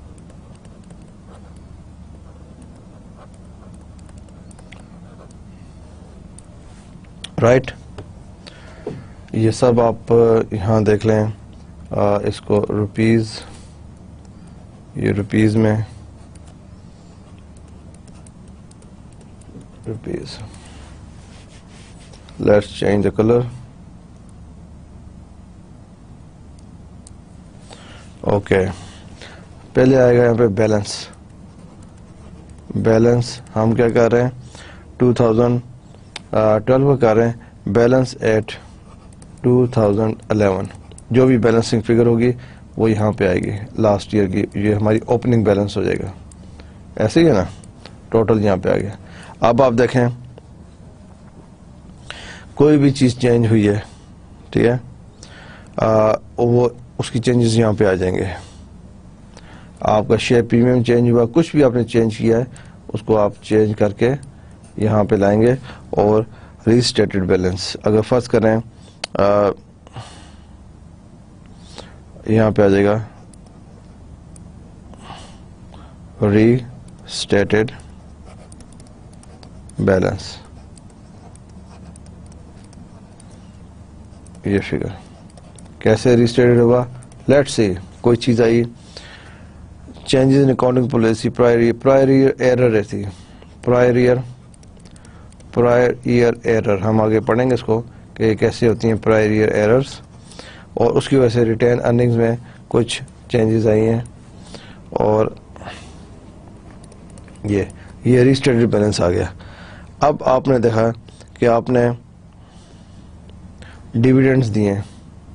Right. یہ سب آپ یہاں دیکھ لیں. اس کو روپیز, یہ روپیز میں rupees. Let's change the colour. Okay. پہلے آئے گا یہاں پہ بیلنس. بیلنس ہم کیا کر رہے ہیں 2012 کو کر رہے ہیں بیلنس ایٹ 2011. جو بھی بیلنسنگ فگر ہوگی وہ یہاں پہ آئے گی لاسٹ ایئر کی. یہ ہماری اوپننگ بیلنس ہو جائے گا. ایسے ہی ہے نا. ٹوٹل یہاں پہ آ گیا. اب آپ دیکھیں کوئی بھی چیز چینج ہوئی ہے, ٹھیک ہے, وہ اس کی چینجز یہاں پہ آ جائیں گے. آپ کا شیئر پریمیم چینج ہوا, کچھ بھی آپ نے چینج کیا ہے اس کو آپ چینج کر کے یہاں پہ لائیں گے. اور ری اسٹیٹڈ بیلنس, اگر فرض کریں یہاں پہ آ جائے گا ری اسٹیٹڈ بیلنس, یہ فگر کیسے ری اسٹیٹڈ ہوگا. لیٹس سی کوئی چیز آئی, changes in accounting policy, prior year error رہتی, پرائر ایئر ایرر, ہم آگے پڑھیں گے اس کو کہ کیسے ہوتی ہیں پرائر ایئر ایررز, اور اس کی وجہ سے ریٹین ارننگز میں کچھ چینجز آئی ہیں, اور یہ ری اسٹیٹڈ بیلنس آ گیا. اب آپ نے دیکھا کہ آپ نے ڈیویڈنڈز دیے ہیں,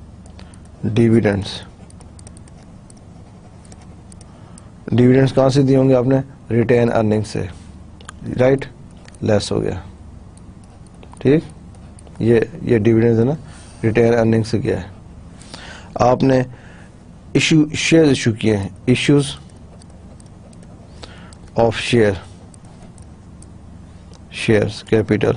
ڈیویڈنڈز کہاں سے دیے ہوں گے آپ نے, ریٹین ارننگ سے, رائٹ, لیس ہو گیا, ٹھیک, یہ ڈیویڈنڈز ہے نا, ریٹین ارننگ سے کیا ہے. آپ نے شیئر ایشو کیے ہیں, issues of shares capital,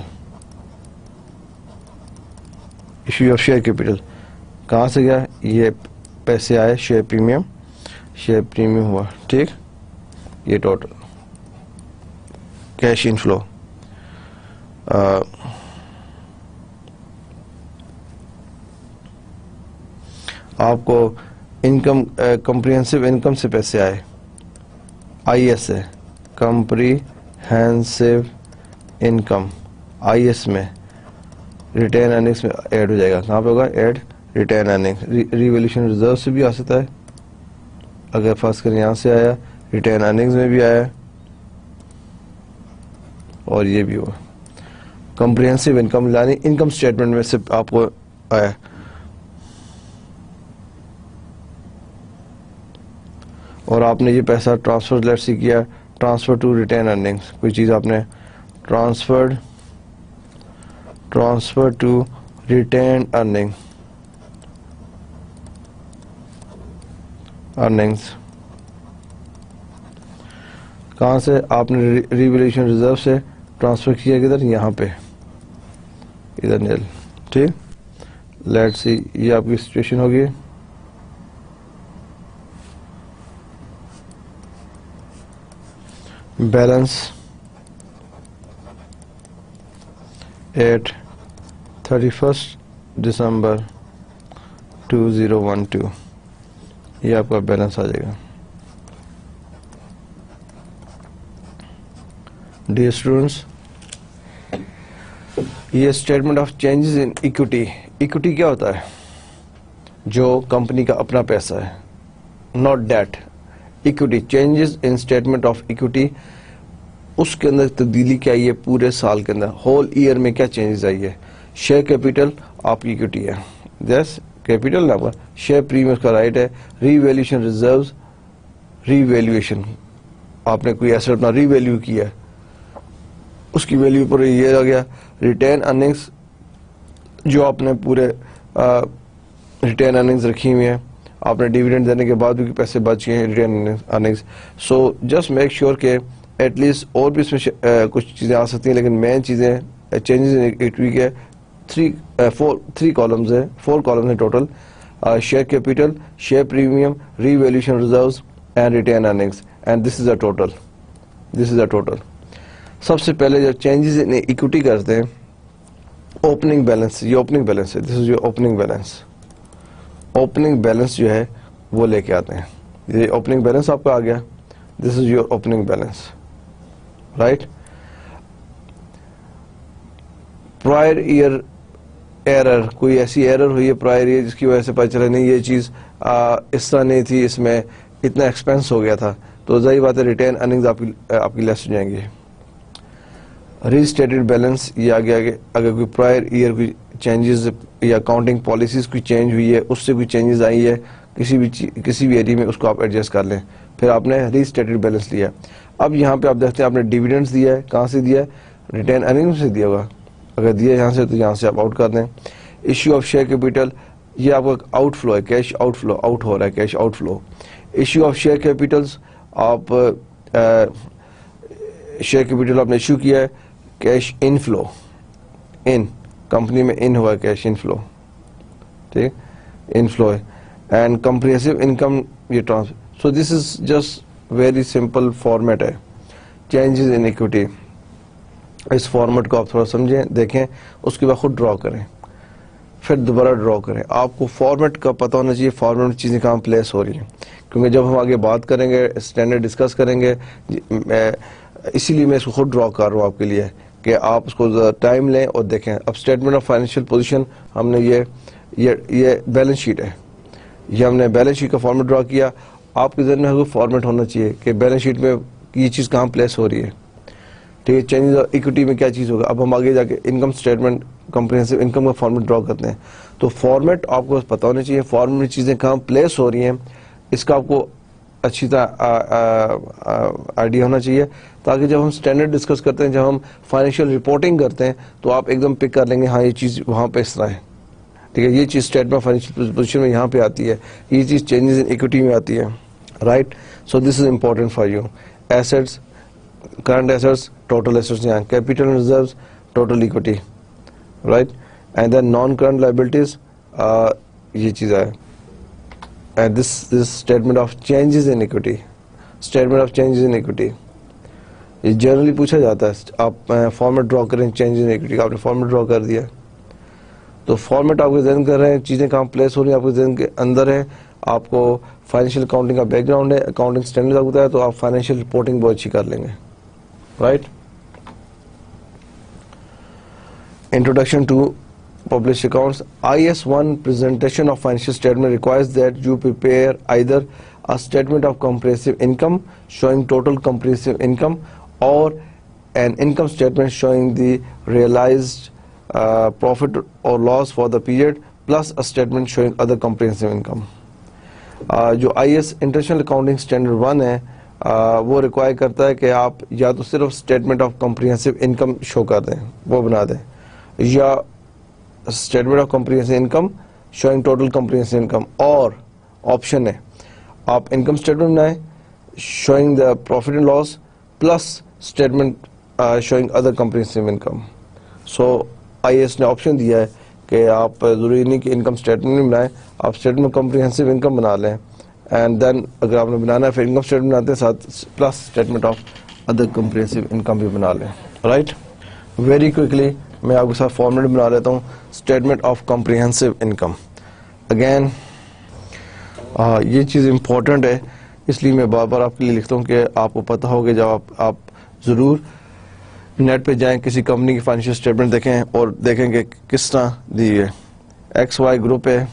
issue of share capital کہاں سے گیا, یہ پیسے آئے شیئر پریمیم ہوا, ٹھیک, یہ ٹوٹل کیش انفلو. آپ کو انکم کمپریہنسو انکم سے پیسے آئے, آئی ایس ہے, کمپریہنسو انکم, آئی ایس میں ریٹین ارننگس میں ایڈ ہو جائے گا. کہاں پہ ہوگا add retain earning. Revaluation reserve سے بھی آ سکتا ہے, اگر فرض کریں یہاں سے آیا, ریٹین ارننگز میں بھی آیا, اور یہ بھی ہوا کمپریہنسو انکم, یعنی انکم اسٹیٹمنٹ میں سے آپ کو آیا. اور آپ نے یہ پیسہ ٹرانسفر لیٹ سی کیا, ٹرانسفر ٹو ریٹین ارننگز, کوئی چیز آپ نے ٹرانسفر ٹو ریٹین ارننگز, کہاں سے آپ نے ریویلیوشن ریزرو سے ٹرانسفر کیا, کدھر, یہاں پہ, ادھر نیل, ٹھیک. لیٹ سی یہ آپ کی سچویشن ہوگی. بیلنس ایٹ 31 دسمبر 2012, یہ آپ کا بیلنس آ جائے گا. ڈیئر اسٹوڈنٹس, یہ statement of changes in equity, equity کیا ہوتا ہے, جو کمپنی کا اپنا پیسہ ہے, not debt. Equity, changes in statement of equity, اس کے اندر تبدیلی کیا آئی ہے پورے سال کے اندر, ہول ایئر میں کیا چینجز آئی ہے. شیئر کیپیٹل آپ کی ایکوٹی ہے, جس کیپیٹل آپ کا, شیئر پریمیم کا رائٹ ہے. ری ویلیوشن ریزروز, ری ویلیویشن, آپ نے کوئی ایسٹ اپنا ری ویلیو کیا ہے, اس کی ویلیو پر یہ آ گیا. ریٹین ارننگس, جو آپ نے پورے ریٹین ارننگز رکھی ہوئی ہیں, آپ نے ڈیویڈنڈ دینے کے بعد بھی پیسے بچ گئے ہیں retain earnings. So just make sure کہ ایٹ لیسٹ, اور بھی اس میں کچھ چیزیں آ سکتی ہیں, لیکن مین چیزیں چینجز ان ایکوٹی کے 3 کالمز ہیں, 4 کالمز ہیں total. Share capital, share premium, revaluation reserves and retain earnings, and this is a total. سب سے پہلے جو چینجز ان ایکوٹی کرتے ہیں, اوپننگ بیلنس, یہ اوپننگ بیلنس ہے, this is your opening balance. Opening balance جو ہے وہ لے کے آتے ہیں, یہ اوپننگ بیلنس آپ کا آ گیا, this is your opening balance, right. Prior year error, کوئی ایسی ایرر ہوئی ہے پرائر ایئر جس کی وجہ سے پتہ چلا نہیں یہ چیز اس طرح نہیں تھی, اس میں اتنا ایکسپینس ہو گیا تھا, تو ظاہر بات ہے ریٹین ارننگز آپ کی لیس ہو جائیں گے. ری اسٹیٹڈ بیلنس, یہ آگے اگر کوئی پرائر ایئر کوئی چینجز یا اکاؤنٹنگ پالیسیز کوئی چینج ہوئی ہے, اس سے کوئی چینجز آئی ہے کسی بھی ایریا میں, اس کو آپ ایڈجسٹ کر لیں, پھر آپ نے ری اسٹیٹڈ بیلنس لیا. اب یہاں پہ آپ دیکھتے ہیں آپ نے ڈیویڈنڈز دیا ہے, کہاں سے دیا ہے, ریٹین ارننگ سے دیا ہوگا, اگر دیا یہاں سے تو یہاں سے آپ آؤٹ کر دیں. ایشو آف شیئر کیپیٹل, یہ آپ کا آؤٹ فلو ہے, کیش آؤٹ فلو, آؤٹ ہو رہا ہے cash outflow. Issue of share capitals, آپ شیئر کیپیٹل آپ نے ایشو کیا ہے, کیش ان فلو, ان کمپنی میں ان ہوا ہے کیش ان فلو, ٹھیک, ان فلو ہے. اینڈ کمپریہنسو انکم یہ transfer. So this is just very simple format ہے. چینجز ان ایکوٹی, اس فارمیٹ کو آپ تھوڑا سمجھیں, دیکھیں, اس کے بعد خود ڈرا کریں, پھر دوبارہ ڈرا کریں. آپ کو فارمیٹ کا پتہ ہونا چاہیے, فارمیٹ میں چیزیں کہاں پلیس ہو رہی ہیں, کیونکہ جب ہم آگے بات کریں گے, اسٹینڈرڈ ڈسکس کریں گے, اسی لیے میں اس کو خود ڈرا کر رہا ہوں آپ کے لیے کہ آپ اس کو ٹائم لیں اور دیکھیں. اب اسٹیٹمنٹ آف فائنینشیل پوزیشن ہم نے یہ بیلنس شیٹ ہے, یہ ہم نے بیلنس شیٹ کا فارمیٹ ڈرا کیا. آپ کے ذہن میں کوئی فارمیٹ ہونا چاہیے کہ بیلنس شیٹ میں یہ چیز کہاں پلیس ہو رہی ہے, ٹھیک ہے. چینجز اکوٹی میں کیا چیز ہوگا. اب ہم آگے جا کے انکم اسٹیٹمنٹ کمپریہنسو انکم کا فارمیٹ ڈرا کرتے ہیں. تو فارمیٹ آپ کو پتہ ہونا چاہیے, فارمیٹ میں چیزیں کہاں پلیس ہو رہی ہیں, اس کا آپ کو اچھی طرح آئیڈیا ہونا چاہیے, تاکہ جب ہم اسٹینڈرڈ ڈسکس کرتے ہیں, جب ہم فائنینشیل رپورٹنگ کرتے ہیں, تو آپ ایک دم پک کر لیں گے, ہاں یہ چیز وہاں پہ اس طرح ہے, ٹھیک ہے. یہ چیز اسٹیٹمنٹ آف فائنینشیل پوزیشن میں یہاں پہ آتی ہے, یہ چیز چینجز ان ایکوٹی میں آتی ہے, right. So this is important for you. Assets, current assets, total assets, یہاں capital reserves, total equity, right. And then non current liabilities, یہ چیز ہے. And this statement of changes in equity, statement of changes in equity, یہ generally پوچھا جاتا ہے. آپ format ڈرا کریں چینجز ان ایکوٹی کا, آپ نے فارمیٹ ڈرا کر دیا, تو فارمیٹ آپ کے ذہن کر رہے ہیں, چیزیں کہاں پلیس ہو رہی ہیں آپ کے ذہن کے اندر ہے. آپ کو فائنینشیل اکاؤنٹنگ کا بیک گراؤنڈ ہے, اکاؤنٹنگ اسٹینڈرڈ ہوتا ہے, تو آپ فائنینشیل رپورٹنگ بہت اچھی کر لیں گے, right. Introduction to published accounts. IS1 presentation of financial statement requires that you prepare either a statement of comprehensive income showing total comprehensive income, or an income statement showing the realized profit or loss for the period, plus a statement showing other comprehensive income. جو IS international accounting standard 1 ہے, وہ require کرتا ہے کہ آپ یا تو صرف statement of comprehensive income show کر دیں, وہ بنا دیں, یا statement of comprehensive income showing total comprehensive income, اور آپشن ہے آپ انکم اسٹیٹمنٹ بنائیں showing the profit and loss, plus statement showing other comprehensive income. So IS نے آپشن دیا ہے کہ آپ ضروری نہیں کہ انکم اسٹیٹمنٹ نہیں بنائیں, آپ اسٹیٹمنٹ کمپریہنسو انکم بنا لیں, اینڈ دین اگر آپ نے بنانا ہے پھر انکم اسٹیٹمنٹ بناتے ہیں ساتھ plus statement of other comprehensive income بھی بنا لیں, رائٹ. ویری کوئکلی میں آپ کے ساتھ فارمیٹ بنا لیتا ہوں. Statement of comprehensive income, again یہ چیز امپورٹنٹ ہے, اس لیے میں بار بار آپ کے لیے لکھتا ہوں کہ آپ کو پتہ ہوگا. جب آپ ضرور نیٹ پہ جائیں, کسی کمپنی کی فائنینشیل اسٹیٹمنٹ دیکھیں اور دیکھیں کہ کس طرح دی ہے. ایکس وائی گروپ ہے,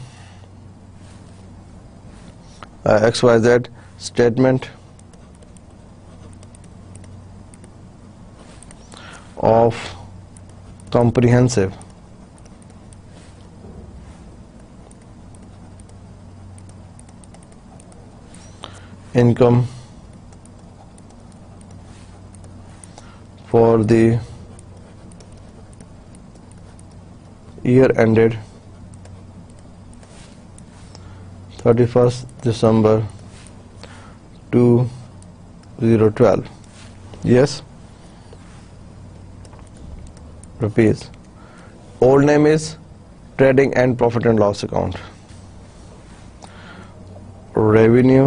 X Y Z statement of comprehensive income for the year ended 31st December 2012. Yes, rupees. Old name is trading and profit and loss account. Revenue,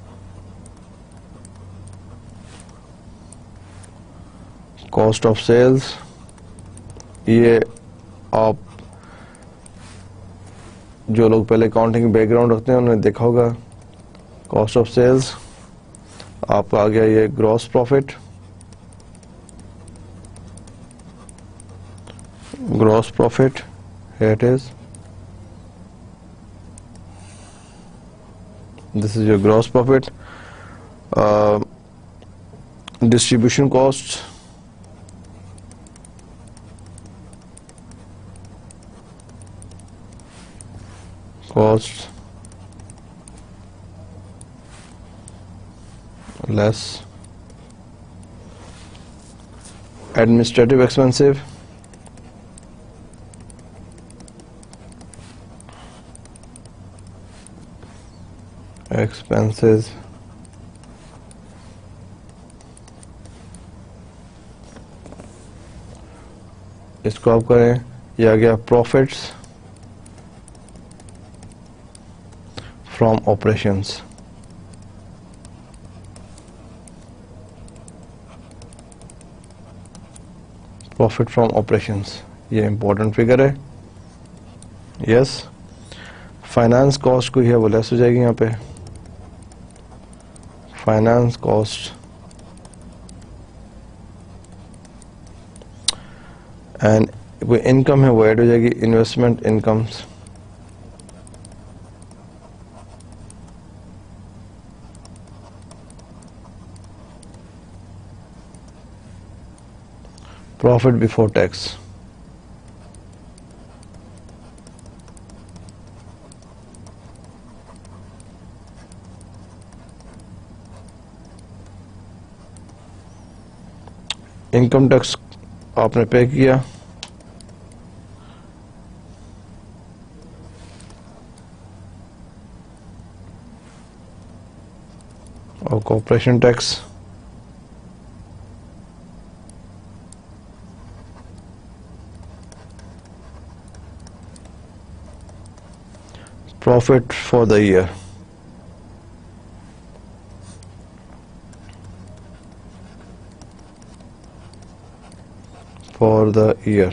cost of sales, یہ آپ جو لوگ پہلے accounting back ground رکھتے ہیں انہوں نے دیکھا ہوگا. کاسٹ آف سیلز آپ کا آ گیا, یہ gross profit, gross profit, here it is, this is your gross profit. Distribution costs, less administrative expensive, expenses इसको आप करें, ये आ गया profits from operations. Profit from operations, ये important figure है. Yes. फाइनेंस कॉस्ट कोई है वो लेस हो जाएगी यहाँ पे. फाइनेंस कॉस्ट एंड कोई इनकम है वो ऐड हो जाएगी, investment incomes. Profit before tax. Income tax आपने पे किया, और corporation tax, profit for the year. For the year.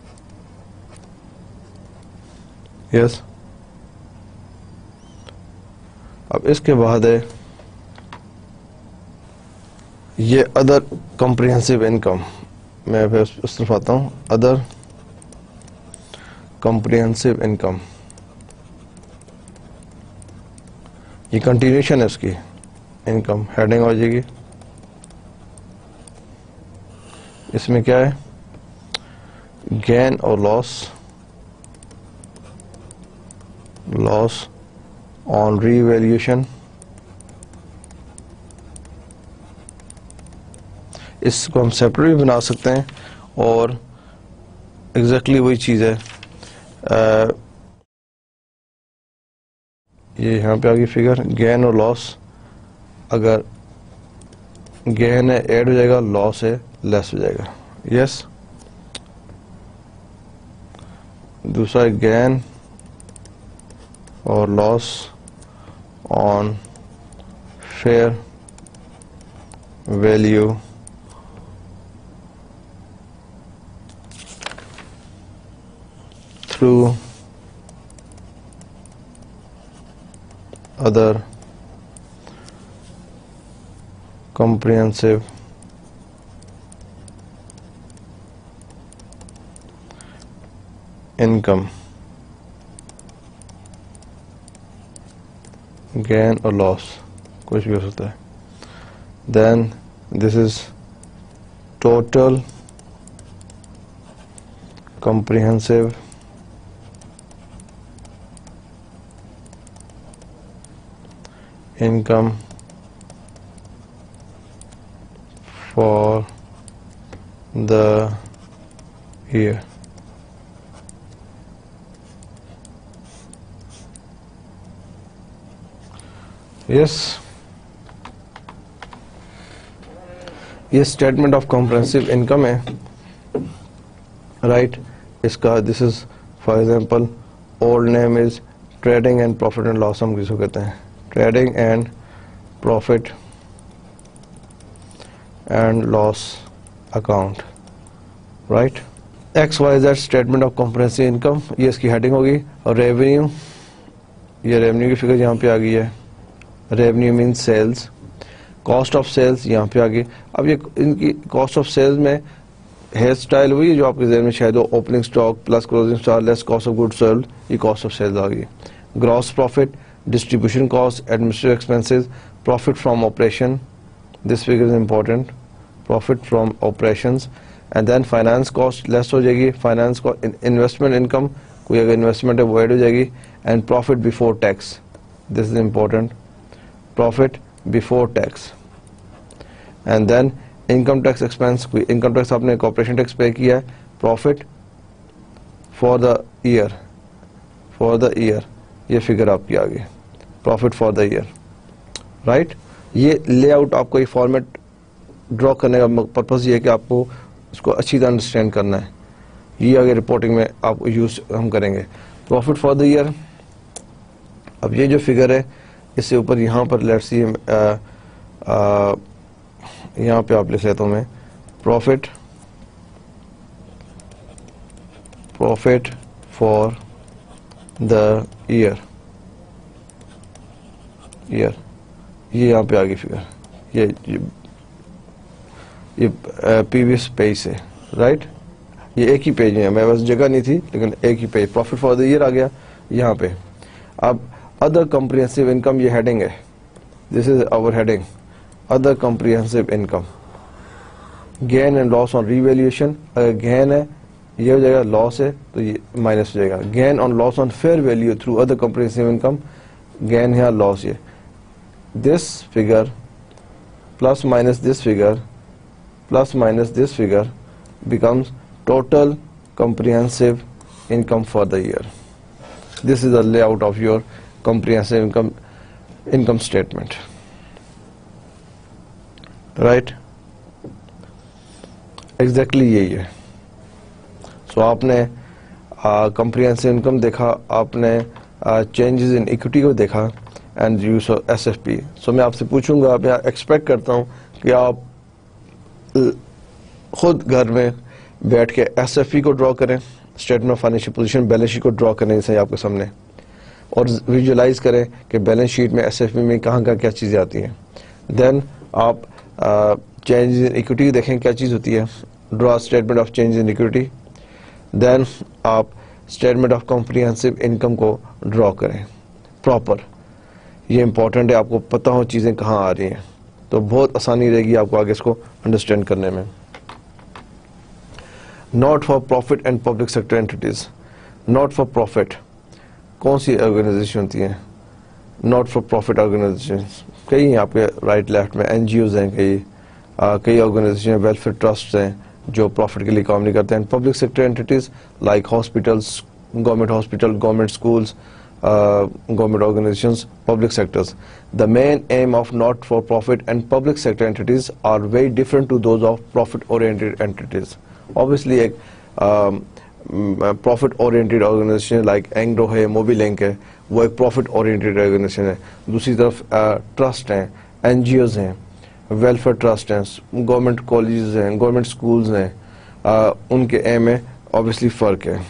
Yes. अब इसके बाद है ये अदर कॉम्प्रिहेंसिव इनकम. मैं फिर उस तरफ आता हूँ. अदर कॉम्प्रिहेंसिव इनकम, ये कंटिन्यूशन है उसकी. इनकम हेडिंग हो जाएगी. इसमें क्या है? गेन और लॉस ऑन रीवैल्यूएशन. इसको हम सेपरेट भी बना सकते हैं और एग्जैक्टली वही चीज़ है. ये यहाँ पे आ गई फिगर. गेन और लॉस, अगर गेन है ऐड हो जाएगा, लॉस है लेस हो जाएगा. यस. दूसरा गेन और loss on fair value through other comprehensive income. Gain or loss, कुछ भी हो सकता है. Then this is total comprehensive income for the year. Yes. ये स्टेटमेंट ऑफ कॉम्प्रिहेंसिव इनकम है, राइट. इसका this is for example old name is trading and profit and loss. हम किसको कहते हैं? Trading and profit and loss account, right. XYZ statement of comprehensive income, ये इसकी heading होगी. और रेवेन्यू, ये रेवेन्यू की फिगर यहाँ पे आ गई है. Revenue means sales. Cost of sales यहाँ पे आ गई. अब ये इनकी कॉस्ट ऑफ सेल्स में हेयर स्टाइल हुई है जो आपके ज़हन में शायद हो, opening stock plus closing stock less cost of goods sold, ये कॉस्ट ऑफ सेल्स आ गई. Gross profit, distribution cost, administrative expenses, profit from operation, this figure is important, profit from operations. And then finance cost less हो जाएगी. Finance को investment income, कोई अगर investment है वो ऐड हो जाएगी. And profit before tax, this is important, profit before tax. And then income tax expense, कोई इनकम टैक्स आपने कॉर्पोरेशन टैक्स पे किया है. प्रॉफिट फॉर द ईयर, ये फिगर आपकी आ गई, profit for the year. Right. یہ لے آؤٹ آپ کو یہ فارمیٹ ڈرا کرنے کا پرپز یہ ہے کہ آپ کو اس کو اچھی طرح انڈرسٹینڈ کرنا ہے. یہ اگر رپورٹنگ میں آپ کو یوز ہم کریں گے. پروفٹ فار دا ایئر, اب یہ جو فگر ہے اس سے اوپر یہاں پر لیٹس سی یہاں پہ آپ لکھ لیتا ہوں میں پروفٹ فار دا ایئر. یہ یہاں پہ آگے فگر یہ پریویس پیج سے رائٹ. یہ ایک ہی پیج ہے, میرے پاس جگہ نہیں تھی لیکن ایک ہی page. Profit for the year آ گیا یہاں پہ. اب ادر کمپریہنسو انکم یہ ہیڈنگ ہے, this is our heading other comprehensive income. Gain and loss on revaluation, اگر گین ہے یہ ہو جائے گا, لاس ہے تو یہ مائنس ہو جائے گا. Gain on loss on fair value through other comprehensive income, gain ہے لاس. یہ this figure plus minus this figure plus minus this figure becomes total comprehensive income for the year. This is the layout of your comprehensive income statement. Right? Exactly یہی ہے. So آپ نے comprehensive income دیکھا, آپ نے changes in equity کو دیکھا and use of SFP. So میں آپ سے پوچھوں گا, میں ایکسپیکٹ کرتا ہوں کہ آپ خود گھر میں بیٹھ کے ایس ایف پی کو ڈرا کریں, statement of financial position, balance sheet کو ڈرا کریں جیسے آپ کے سامنے, اور ویژولائز کریں کہ بیلنس شیٹ میں ایس ایف پی میں کہاں کہاں کیا چیزیں آتی ہیں. دین آپ چینج ان ایکوٹی دیکھیں کیا چیز ہوتی ہے, draw statement of change in equity. Then آپ اسٹیٹمنٹ آف کمپریہنسو انکم کو ڈرا کریں پراپر. یہ امپورٹنٹ ہے, آپ کو پتہ ہو چیزیں کہاں آ رہی ہیں تو بہت آسانی رہے گی آپ کو آگے اس کو انڈرسٹینڈ کرنے میں. Not for profit and public sector entities. Not for profit کون سی آرگنائزیشن ہوتی ہیں؟ ناٹ فار پروفٹ آرگنائزیشن کئی ہیں آپ کے رائٹ لیفٹ میں. این جی اوز ہیں کئی آرگنائزیشن, ویلفیئر ٹرسٹ ہیں جو پروفٹ کے لیے کام نہیں کرتے ہیں. Public sector entities like hospitals, government hospital, government schools, government organizations, public sectors. The main aim of not-for-profit and public sector entities are very different to those of profit-oriented entities. Obviously, ایک profit-oriented organization like Anglo ہے, Mobilink ہے, وہ ایک profit-oriented organization ہے. دوسری طرف trust ہیں, NGOs ہیں, welfare trust ہیں, government colleges ہیں, government schools ہیں, ان کے aim میں obviously فرق ہے.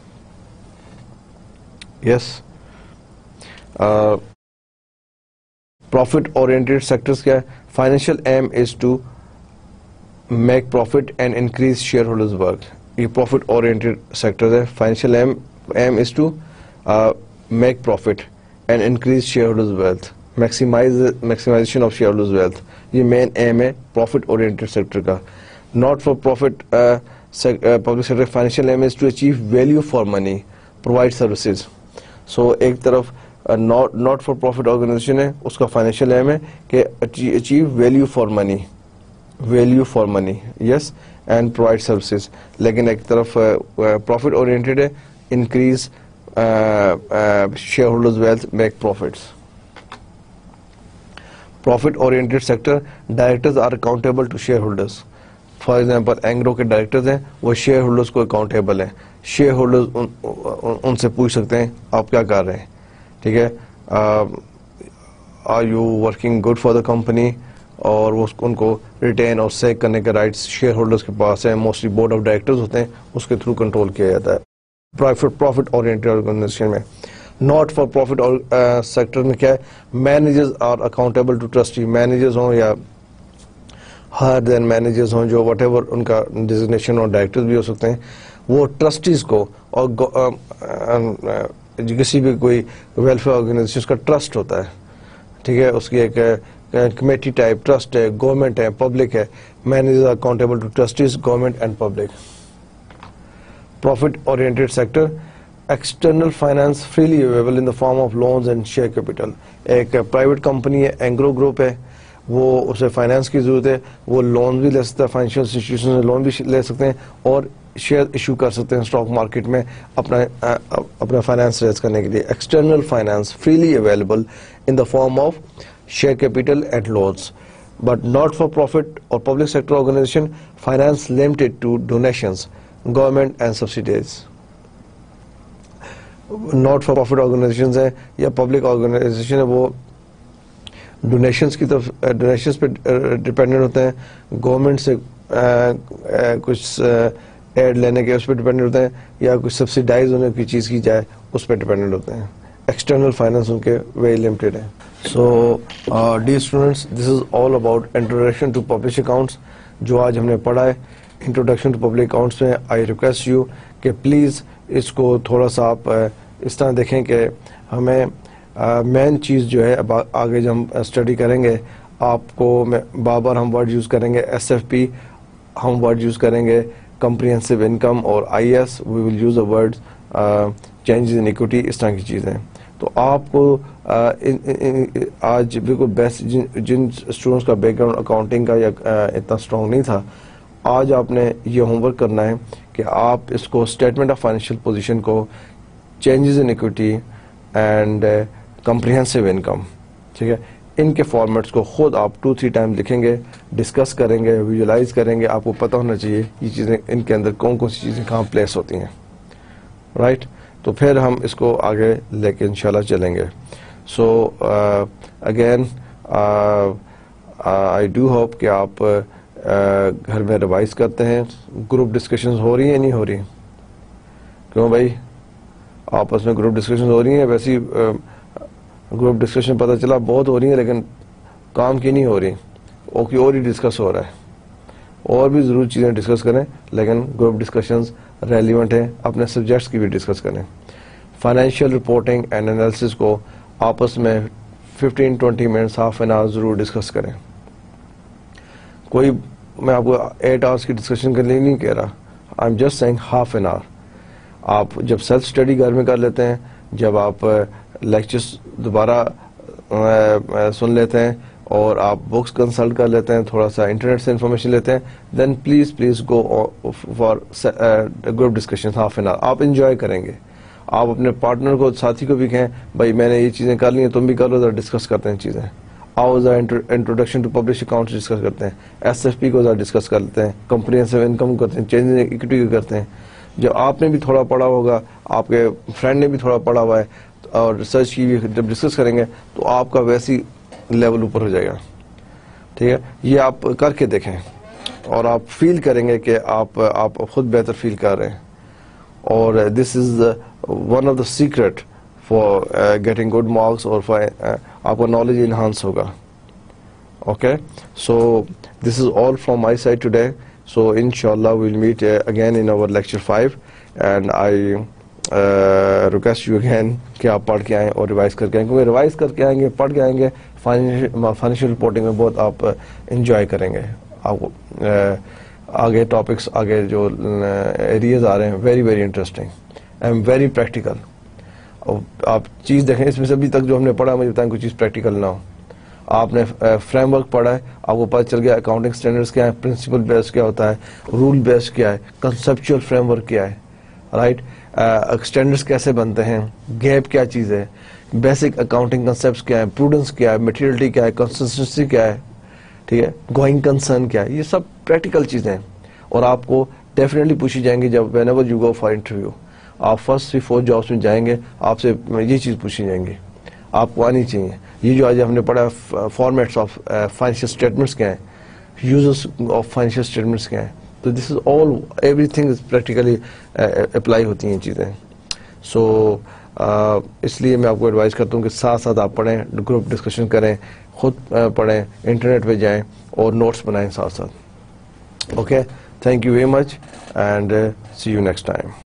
Yes. Profit oriented sectors کیا ہے؟ Financial aim is to make profit and increase shareholders work. یہ profit oriented sectors ہے. Financial aim is to make profit and increase shareholders wealth. Maximization of shareholders wealth. یہ main aim ہے profit oriented sector کا. Not for profit public sector financial aim is to achieve value for money, provide services. So ایک طرف not for profit organization ہے, اس کا financial aim ہے کہ achieve value for money, yes, and provide services. لیکن ایک طرف پروفٹ اورینٹیڈ ہے, increase shareholders wealth, make profits. Profit oriented sector directors are accountable to shareholders. For example Engro کے directors ہیں, وہ شیئر ہولڈرز کو اکاؤنٹیبل ہیں. Shareholders ان سے پوچھ سکتے ہیں آپ کیا کر رہے ہیں, ٹھیک ہے, are you working good for the company, اور وہ ان کو ریٹین اور سیک کرنے کے رائٹس شیئر ہولڈرز کے پاس ہیں. موسٹلی بورڈ آف ڈائریکٹرز ہوتے ہیں, اس کے تھرو کنٹرول کیا جاتا ہے پروفٹ اورینٹیڈ آرگنائزیشن میں. ناٹ فار پروفٹ سیکٹر میں کیا ہے, managers are accountable to trustee. Managers ہوں یا ہائر دین مینیجرز ہوں, جو وٹ ایور ان کا ڈیزگنیشن اور ڈائریکٹرز بھی ہو سکتے ہیں, وہ ٹرسٹیز کو اور کسی بھی کوئی ویلفیئر آرگنائزیشن کا ٹرسٹ ہوتا ہے, ٹھیک ہے, اس کی ایک کمیٹی ٹائپ ٹرسٹ ہے, گورنمنٹ ہے, پبلک ہے. Managers are accountable to trustees, government and public. Profit oriented sector external finance freely available in the form of loans and share capital. ایک پرائیویٹ کمپنی ہے, اینگرو گروپ ہے, وہ اسے finance کی ضرورت ہے, وہ لون بھی لے سکتا ہے, فائنینشیل انسٹیٹیوشن سے لون بھی لے سکتے ہیں, اور شیئر ایشو کر سکتے ہیں اسٹاک مارکیٹ میں اپنا فائنانس ریز کرنے کے لیے. External finance freely available in the form of share capital and loans, but not for profit or public sector organization finance limited to donations, government and subsidies. Not for profit organizations हैं या public organization है, वो donations की तरफ donations पे dependent होते हैं, government से कुछ एड लेने के उस पर डिपेंडेंट होते हैं, या कुछ सब्सिडाइज होने की चीज़ की जाए उस पर डिपेंडेंट होते हैं. एक्सटर्नल फाइनेंस उनके वेरी लिमिटेड है. So dear students, this is all about introduction to publish accounts जो आज हमने पढ़ा है. इंट्रोडक्शन टू पब्लिक अकाउंट्स में आई रिक्वेस्ट यू कि प्लीज़ इसको थोड़ा सा आप इस तरह देखें कि हमें मेन चीज़ जो है अब आगे जब हम स्टडी करेंगे, आपको बार बार हम वर्ड यूज़ करेंगे SFP, हम वर्ड यूज़ करेंगे comprehensive income और IS, we will use the words changes in equity, इस तरह की चीज़ें. तो आपको आज बिल्कुल बेस्ट जिन स्टूडेंट्स का बैकग्राउंड अकाउंटिंग का या इतना स्ट्रॉन्ग नहीं था, आज आपने ये होमवर्क करना है कि आप इसको स्टेटमेंट ऑफ फाइनेंशियल पोजीशन को changes in equity and comprehensive income, ठीक है, इनके फॉर्मेट्स को खुद आप 2-3 टाइम लिखेंगे, डिस्कस करेंगे, विजुलाइज करेंगे. आपको पता होना चाहिए ये चीज़ें इनके अंदर कौन कौन सी चीज़ें कहाँ प्लेस होती हैं, राइट. तो फिर हम इसको आगे लेके इंशाल्लाह चलेंगे. So again I do hope कि आप घर में रिवाइज करते हैं. ग्रुप डिस्कशंस हो रही हैं नहीं हो रही? क्यों भाई, आपस में ग्रुप डिस्कशन हो रही हैं? वैसी ग्रुप डिस्कशन पता चला बहुत हो रही है, लेकिन काम की नहीं हो रही, और ही डिस्कस हो रहा है. और भी ज़रूर चीज़ें डिस्कस करें, लेकिन ग्रुप डिस्कशंस रेलिवेंट हैं. अपने सब्जेक्ट्स की भी डिस्कस करें. फाइनेंशियल रिपोर्टिंग एंड एनालिसिस को आपस में 15-20 मिनट्स, हाफ एन आवर ज़रूर डिस्कस करें. कोई मैं आपको 8 आवर्स की डिस्कशन के लिए नहीं कह रहा, I am just saying half an hour. आप जब सेल्फ स्टडी घर में कर लेते हैं, जब आप लेक्चर्स दोबारा सुन लेते हैं और आप बुक्स कंसल्ट कर लेते हैं, थोड़ा सा इंटरनेट से इंफॉर्मेशन लेते हैं, then please go for group discussion half an hour. आप इंजॉय करेंगे. आप अपने पार्टनर को, साथी को भी कहें, भाई मैंने ये चीज़ें कर ली हैं, तुम भी कर लो, ज़रा डिस्कस करते हैं चीज़ें. आओ ज़रा introduction to publish accounts discuss करते हैं, SFP को ज़रा डिस्कस कर लेते हैं, कम्प्रिहेंसिव इनकम करते हैं, चेंज इन इक्विटी को करते हैं. जब आपने भी थोड़ा पढ़ा होगा, आपके फ्रेंड ने भी थोड़ा पढ़ा हुआ है और रिसर्च की भी जब डिस्कस करेंगे, तो आपका वैसी लेवल ऊपर हो जाएगा, ठीक है. ये आप करके देखें और आप फील करेंगे कि आप खुद बेहतर फील कर रहे हैं. और this is one of the secret for getting good marks, और आपका नॉलेज इन्हांस होगा. Okay, so this is all from my side today. So inshallah we'll meet again in our lecture 5, and I request you again कि आप पढ़ के आएँ और revise करके आएँ, क्योंकि रिवाइज करके आएंगे, पढ़ के आएंगे, फाइनेंशियल रिपोर्टिंग में बहुत आप इंजॉय करेंगे. आप आगे टॉपिक्स, आगे जो एरियाज आ रहे हैं, very very interesting and very practical. आप चीज़ देखें, इसमें से अभी तक जो हमने पढ़ा, मुझे बताएं कोई चीज़ प्रैक्टिकल ना हो. आपने फ्रेमवर्क पढ़ा है, आपको पता चल गया अकाउंटिंग स्टैंडर्ड्स क्या है, प्रिंसिपल बेस्ड क्या होता है, रूल बेस्ड क्या है, कंसेप्चुअल फ्रेमवर्क क्या है, राइट, स्टैंडर्ड्स कैसे बनते हैं, गैप क्या चीज़ है, बेसिक अकाउंटिंग कंसेप्ट्स क्या है, प्रूडेंस क्या है, मटेरियलिटी क्या है, कंसिस्टेंसी क्या है, ठीक है, गोइंग कंसर्न क्या है. ये सब प्रैक्टिकल चीज़ें हैं और आपको डेफिनेटली पूछी जाएंगी जब whenever you go for interview. आप फर्स्ट 3-4 जॉब्स में जाएंगे, आपसे ये चीज़ पूछी जाएंगी, आपको आनी चाहिए. ये जो आज हमने पढ़ा फॉर्मेट्स ऑफ फाइनेंशियल स्टेटमेंट्स क्या हैं, यूजर्स ऑफ फाइनेंशियल स्टेटमेंट्स क्या हैं, तो this is all, everything is practically apply होती हैं चीज़ें. सो इसलिए मैं आपको एडवाइस करता हूँ कि साथ साथ आप पढ़ें, ग्रुप डिस्कशन करें, खुद पढ़ें, इंटरनेट पे जाएं और नोट्स बनाएं साथ साथ. Okay, thank you very much and see you next time.